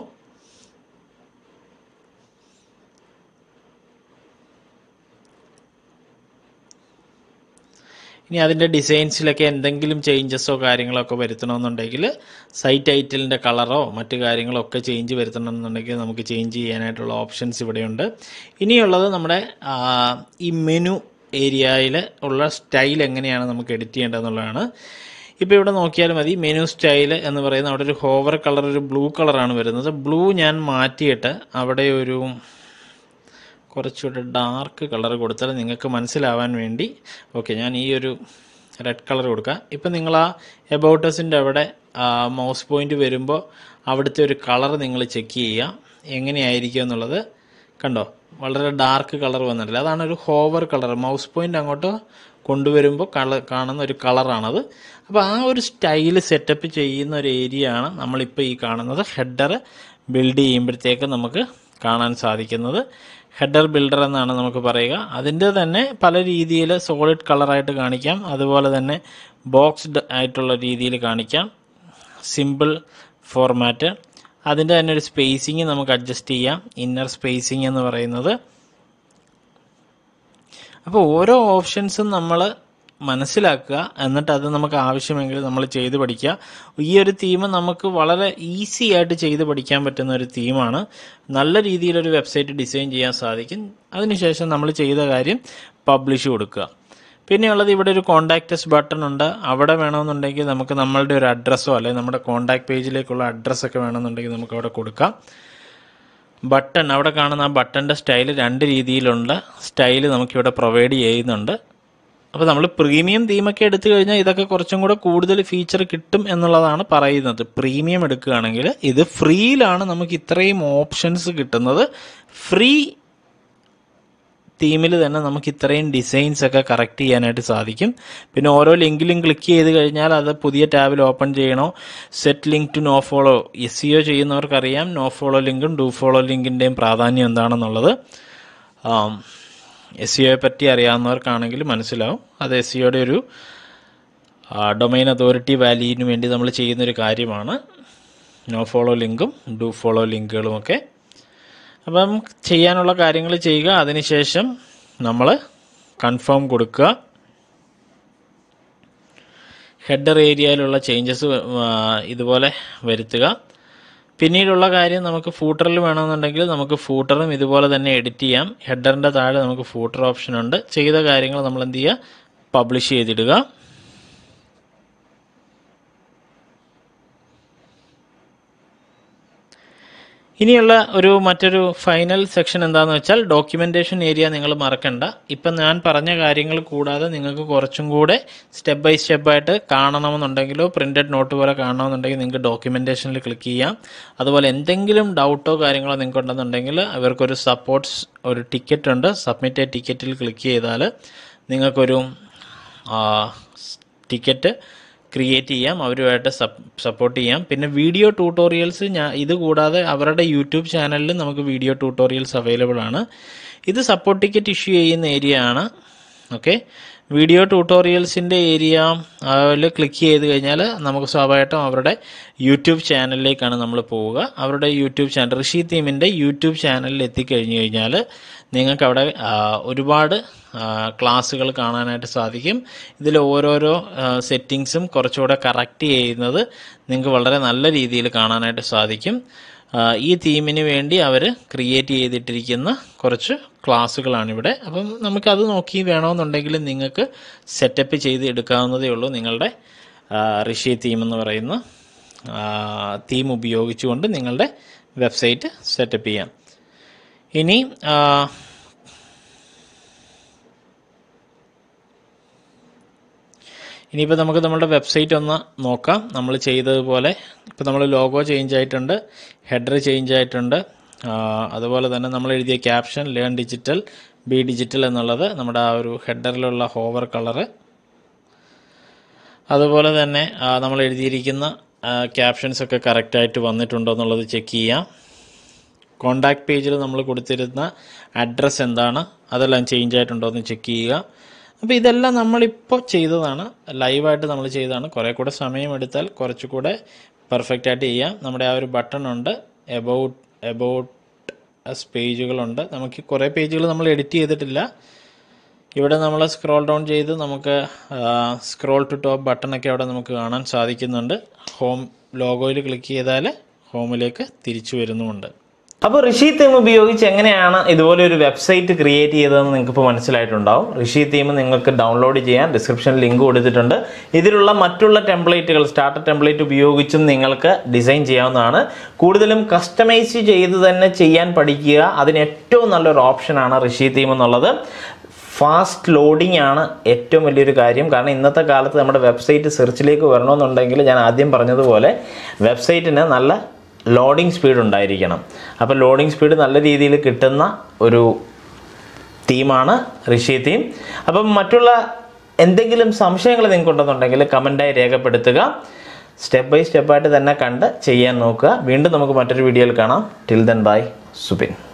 ഇനി അതിൻ്റെ ഡിസൈൻസിലൊക്കെ എന്തെങ്കിലും ചേഞ്ചസോ കാര്യങ്ങളൊക്കെ വരുത്തണമെന്നുണ്ടെങ്കിൽ സൈറ്റ് ടൈറ്റിലിൻ്റെ കളറോ മറ്റു കാര്യങ്ങളോ ഒക്കെ ചേഞ്ച് വരുത്തണമെന്നുണ്ടെങ്കിൽ നമുക്ക് ചേഞ്ച് ചെയ്യാനായിട്ടുള്ള ഓപ്ഷൻസ് ഇവിടെയുണ്ട്. ഇനിയുള്ളത് നമ്മുടെ ഈ മെനു ഏരിയയിൽ ഉള്ള സ്റ്റൈൽ എങ്ങനെയാണ് നമുക്ക് എഡിറ്റ് ചെയ്യേണ്ടതെന്നുള്ളതാണ്. ഇപ്പോൾ ഇവിടെ നോക്കിയാൽ മതി, മെനു സ്റ്റൈൽ എന്ന് പറയുന്നത് അവിടെ ഒരു ഹോവർ കളർ, ഒരു ബ്ലൂ കളറാണ് വരുന്നത്. ബ്ലൂ ഞാൻ മാറ്റിയിട്ട് അവിടെ ഒരു കുറച്ചുകൂടെ ഡാർക്ക് കളർ കൊടുത്താൽ നിങ്ങൾക്ക് മനസ്സിലാവാൻ വേണ്ടി ഞാൻ ഈ ഒരു റെഡ് കളർ കൊടുക്കാം. ഇപ്പം നിങ്ങൾ ആ എബൌട്ടസിൻ്റെ അവിടെ മൗസ് പോയിൻ്റ് വരുമ്പോൾ അവിടുത്തെ ഒരു കളർ നിങ്ങൾ ചെക്ക് ചെയ്യുക എങ്ങനെയായിരിക്കും എന്നുള്ളത്. കണ്ടോ, വളരെ ഡാർക്ക് കളർ വന്നിട്ടില്ല. അതാണ് ഒരു ഹോവർ കളർ. മൗസ് പോയിൻ്റ് അങ്ങോട്ട് കൊണ്ടുവരുമ്പോൾ കാണുന്ന ഒരു കളറാണത്. അപ്പോൾ ആ ഒരു സ്റ്റൈൽ സെറ്റപ്പ് ചെയ്യുന്ന ഒരു ഏരിയ ആണ് നമ്മളിപ്പോൾ ഈ കാണുന്നത്. ഹെഡർ ബിൽഡ് ചെയ്യുമ്പോഴത്തേക്ക് നമുക്ക് കാണാൻ സാധിക്കുന്നത് ഹെഡർ ബിൽഡർ എന്നാണ് നമുക്ക് പറയുക. അതിൻ്റെ തന്നെ പല രീതിയിൽ സോളിഡ് കളറായിട്ട് കാണിക്കാം, അതുപോലെ തന്നെ ബോക്സ്ഡ് ആയിട്ടുള്ള രീതിയിൽ കാണിക്കാം, സിമ്പിൾ ഫോർമാറ്റ്. അതിൻ്റെ തന്നെ ഒരു സ്പേസിങ് നമുക്ക് അഡ്ജസ്റ്റ് ചെയ്യാം, ഇന്നർ സ്പേസിങ് എന്ന് പറയുന്നത്. അപ്പോൾ ഓരോ ഓപ്ഷൻസും നമ്മൾ മനസ്സിലാക്കുക, എന്നിട്ട് അത് നമുക്ക് ആവശ്യമെങ്കിൽ നമ്മൾ ചെയ്ത് പഠിക്കുക. ഈ ഒരു തീം നമുക്ക് വളരെ ഈസി ആയിട്ട് ചെയ്ത് പഠിക്കാൻ പറ്റുന്ന ഒരു തീമാണ്. നല്ല രീതിയിലൊരു വെബ്സൈറ്റ് ഡിസൈൻ ചെയ്യാൻ സാധിക്കും. അതിനുശേഷം നമ്മൾ ചെയ്ത കാര്യം പബ്ലിഷ് കൊടുക്കുക. പിന്നെയുള്ളത് ഇവിടെ ഒരു കോൺടാക്റ്റസ് ബട്ടൺ ഉണ്ട്. അവിടെ വേണമെന്നുണ്ടെങ്കിൽ നമുക്ക് നമ്മളുടെ ഒരു അഡ്രസ്സോ അല്ലെങ്കിൽ നമ്മുടെ കോൺടാക്ട് പേജിലേക്കുള്ള അഡ്രസ്സൊക്കെ വേണമെന്നുണ്ടെങ്കിൽ നമുക്ക് അവിടെ കൊടുക്കാം. ബട്ടൺ, അവിടെ കാണുന്ന ആ ബട്ടൻ്റെ സ്റ്റൈൽ രണ്ട് രീതിയിലുള്ള സ്റ്റൈൽ നമുക്കിവിടെ പ്രൊവൈഡ് ചെയ്യുന്നുണ്ട്. അപ്പോൾ നമ്മൾ പ്രീമിയം തീമൊക്കെ എടുത്തു കഴിഞ്ഞാൽ ഇതൊക്കെ കുറച്ചും കൂടെ കൂടുതൽ ഫീച്ചർ കിട്ടും എന്നുള്ളതാണ് പറയുന്നത്. പ്രീമിയം എടുക്കുകയാണെങ്കിൽ ഇത് ഫ്രീയിലാണ് നമുക്ക് ഇത്രയും ഓപ്ഷൻസ് കിട്ടുന്നത്. ഫ്രീ തീമിൽ തന്നെ നമുക്ക് ഇത്രയും ഡിസൈൻസ് ഒക്കെ കറക്റ്റ് ചെയ്യാനായിട്ട് സാധിക്കും. പിന്നെ ഓരോ ലിങ്കിലും ക്ലിക്ക് ചെയ്ത് കഴിഞ്ഞാൽ അത് പുതിയ ടാബിൽ ഓപ്പൺ ചെയ്യണോ, set link to no follow. SEO ചെയ്യുന്നവർക്കറിയാം നോ ഫോളോ ലിങ്കും ഡു ഫോളോ ലിങ്കിൻ്റെയും പ്രാധാന്യം എന്താണെന്നുള്ളത്. SEOയെ പറ്റി അറിയാവുന്നവർക്കാണെങ്കിൽ മനസ്സിലാവും. അത് SEOയുടെ ഒരു ഡൊമൈൻ അതോറിറ്റി വാല്യൂവിന് വേണ്ടി നമ്മൾ ചെയ്യുന്നൊരു കാര്യമാണ് നോ ഫോളോ ലിങ്കും ഡു ഫോളോ ലിങ്കുകളുമൊക്കെ. അപ്പം ചെയ്യാനുള്ള കാര്യങ്ങൾ ചെയ്യുക, അതിനുശേഷം നമ്മൾ കൺഫേം കൊടുക്കുക. ഹെഡർ ഏരിയയിലുള്ള ചേഞ്ചസ് ഇതുപോലെ വരുത്തുക. പിന്നീടുള്ള കാര്യം, നമുക്ക് ഫൂട്ടറിൽ വേണമെന്നുണ്ടെങ്കിൽ നമുക്ക് ഫൂട്ടറും ഇതുപോലെ തന്നെ എഡിറ്റ് ചെയ്യാം. ഹെഡറിൻ്റെ താഴെ നമുക്ക് ഫൂട്ടർ ഓപ്ഷൻ ഉണ്ട്. ചെയ്ത കാര്യങ്ങൾ നമ്മൾ എന്ത് ചെയ്യുക, പബ്ലിഷ് ചെയ്തിടുക. ഇനിയുള്ള മറ്റൊരു ഫൈനൽ സെക്ഷൻ എന്താണെന്ന് വെച്ചാൽ ഡോക്യുമെൻറ്റേഷൻ ഏരിയ നിങ്ങൾ മറക്കണ്ട. ഇപ്പം ഞാൻ പറഞ്ഞ കാര്യങ്ങൾ കൂടാതെ നിങ്ങൾക്ക് കുറച്ചും കൂടെ സ്റ്റെപ്പ് ബൈ സ്റ്റെപ്പായിട്ട് കാണണമെന്നുണ്ടെങ്കിലോ പ്രിൻറ്റഡ് നോട്ട് പോലെ കാണണമെന്നുണ്ടെങ്കിൽ നിങ്ങൾക്ക് ഡോക്യുമെൻറ്റേഷനിൽ ക്ലിക്ക് ചെയ്യാം. അതുപോലെ എന്തെങ്കിലും ഡൗട്ടോ കാര്യങ്ങളോ നിങ്ങൾക്ക് ഉണ്ടെന്നുണ്ടെങ്കിൽ അവർക്കൊരു ഒരു ടിക്കറ്റ് ഉണ്ട്. സബ്മിറ്റ് എ ടിക്കറ്റിൽ ക്ലിക്ക് ചെയ്താൽ നിങ്ങൾക്കൊരു ടിക്കറ്റ് ക്രിയേറ്റ് ചെയ്യാം, അവരുമായിട്ട് സപ്പോർട്ട് ചെയ്യാം. പിന്നെ വീഡിയോ ട്യൂട്ടോറിയൽസ് ഇതുകൂടാതെ അവരുടെ യൂട്യൂബ് ചാനലിൽ നമുക്ക് വീഡിയോ ട്യൂട്ടോറിയൽസ് അവൈലബിൾ ആണ്. ഇത് സപ്പോർട്ട് ടിക്കറ്റ് ഇഷ്യൂ ചെയ്യുന്ന ഏരിയ ആണ്. വീഡിയോ ട്യൂട്ടോറിയൽസിൻ്റെ ഏരിയ അതിൽ ക്ലിക്ക് ചെയ്ത് കഴിഞ്ഞാൽ നമുക്ക് സ്വാഭാവികമായിട്ടും അവരുടെ യൂട്യൂബ് ചാനലിലേക്കാണ് നമ്മൾ പോവുക. അവരുടെ യൂട്യൂബ് ചാനൽ ഋഷി തീമിൻ്റെ യൂട്യൂബ് ചാനലിൽ എത്തിക്കഴിഞ്ഞ് കഴിഞ്ഞാൽ നിങ്ങൾക്ക് അവിടെ ഒരുപാട് ക്ലാസ്സുകൾ കാണാനായിട്ട് സാധിക്കും. ഇതിൽ ഓരോരോ സെറ്റിങ്സും കുറച്ചുകൂടെ കറക്റ്റ് ചെയ്യുന്നത് നിങ്ങൾക്ക് വളരെ നല്ല രീതിയിൽ കാണാനായിട്ട് സാധിക്കും. ഈ തീമിന് വേണ്ടി അവർ ക്രിയേറ്റ് ചെയ്തിട്ടിരിക്കുന്ന കുറച്ച് ക്ലാസ്സുകളാണിവിടെ. അപ്പം നമുക്കത് നോക്കി വേണമെന്നുണ്ടെങ്കിൽ നിങ്ങൾക്ക് സെറ്റപ്പ് ചെയ്ത് എടുക്കാവുന്നതേ ഉള്ളൂ. നിങ്ങളുടെ ഋഷി തീം എന്ന് പറയുന്ന തീം ഉപയോഗിച്ചുകൊണ്ട് നിങ്ങളുടെ വെബ്സൈറ്റ് സെറ്റപ്പ് ചെയ്യാം. ഇനിയിപ്പോൾ നമുക്ക് നമ്മുടെ വെബ്സൈറ്റ് ഒന്ന് നോക്കാം. നമ്മൾ ചെയ്തതുപോലെ ഇപ്പോൾ നമ്മൾ ലോഗോ ചേഞ്ച് ആയിട്ടുണ്ട്, ഹെഡർ ചേഞ്ച് ആയിട്ടുണ്ട്, അതുപോലെ തന്നെ നമ്മൾ എഴുതിയ caption learn digital be digital എന്നുള്ളത് നമ്മുടെ ആ ഒരു ഹെഡറിലുള്ള ഹോവർ കളറ്, അതുപോലെ തന്നെ നമ്മൾ എഴുതിയിരിക്കുന്ന ക്യാപ്ഷൻസൊക്കെ കറക്റ്റായിട്ട് വന്നിട്ടുണ്ടോ എന്നുള്ളത് ചെക്ക് ചെയ്യാം. കോണ്ടാക്ട് പേജിൽ നമ്മൾ കൊടുത്തിരുന്ന അഡ്രസ്സ് എന്താണ്, അതെല്ലാം ചേഞ്ച് ആയിട്ടുണ്ടോ എന്ന് ചെക്ക് ചെയ്യുക. അപ്പോൾ ഇതെല്ലാം നമ്മളിപ്പോൾ ചെയ്തതാണ്, ലൈവായിട്ട് നമ്മൾ ചെയ്തതാണ്. കുറേ കൂടെ സമയമെടുത്താൽ കുറച്ചുകൂടെ പെർഫെക്റ്റ് ആയിട്ട് ചെയ്യാം. നമ്മുടെ ആ ഒരു ബട്ടൺ ഉണ്ട്, എബൌട്ട് പേജുകളുണ്ട്. നമുക്ക് കുറേ പേജുകൾ നമ്മൾ എഡിറ്റ് ചെയ്തിട്ടില്ല. ഇവിടെ നമ്മൾ സ്ക്രോൾ ഡൗൺ ചെയ്ത് നമുക്ക് സ്ക്രോൾ ടു ടോപ്പ് ബട്ടണൊക്കെ അവിടെ നമുക്ക് കാണാൻ സാധിക്കുന്നുണ്ട്. ഹോം ലോഗോയിൽ ക്ലിക്ക് ചെയ്താൽ ഹോമിലേക്ക് തിരിച്ചു വരുന്നുമുണ്ട്. അപ്പോൾ ഋഷി തീം ഉപയോഗിച്ച് എങ്ങനെയാണ് ഇതുപോലെ ഒരു വെബ്സൈറ്റ് ക്രിയേറ്റ് ചെയ്തതെന്ന് നിങ്ങൾക്ക് ഇപ്പോൾ മനസ്സിലായിട്ടുണ്ടാവും. ഋഷി തീം നിങ്ങൾക്ക് ഡൗൺലോഡ് ചെയ്യാൻ ഡിസ്ക്രിപ്ഷനിൽ ലിങ്ക് കൊടുത്തിട്ടുണ്ട്. ഇതിലുള്ള മറ്റുള്ള ടെംപ്ലേറ്റുകൾ സ്റ്റാർട്ടർ ടെംപ്ലേറ്റ് ഉപയോഗിച്ചും നിങ്ങൾക്ക് ഡിസൈൻ ചെയ്യാവുന്നതാണ്. കൂടുതലും കസ്റ്റമൈസ് ചെയ്ത് തന്നെ ചെയ്യാൻ പഠിക്കുക. അതിന് ഏറ്റവും നല്ലൊരു ഓപ്ഷനാണ് ഋഷി തീം എന്നുള്ളത്. ഫാസ്റ്റ് ലോഡിംഗ് ആണ് ഏറ്റവും വലിയൊരു കാര്യം. കാരണം ഇന്നത്തെ കാലത്ത് നമ്മുടെ വെബ്സൈറ്റ് സെർച്ചിലേക്ക് വരണമെന്നുണ്ടെങ്കിൽ ഞാൻ ആദ്യം പറഞ്ഞതുപോലെ വെബ്സൈറ്റിന് നല്ല ലോഡിംഗ് സ്പീഡ് ഉണ്ടായിരിക്കണം. അപ്പോൾ ലോഡിംഗ് സ്പീഡ് നല്ല രീതിയിൽ കിട്ടുന്ന ഒരു തീമാണ് ഋഷി തീം. അപ്പം മറ്റുള്ള എന്തെങ്കിലും സംശയങ്ങൾ നിങ്ങൾക്കുണ്ടെന്നുണ്ടെങ്കിൽ കമൻറ്റായി രേഖപ്പെടുത്തുക. സ്റ്റെപ്പ് ബൈ സ്റ്റെപ്പായിട്ട് തന്നെ കണ്ട് ചെയ്യാൻ നോക്കുക. വീണ്ടും നമുക്ക് മറ്റൊരു വീഡിയോയിൽ കാണാം. Till then bye. സുബിൻ.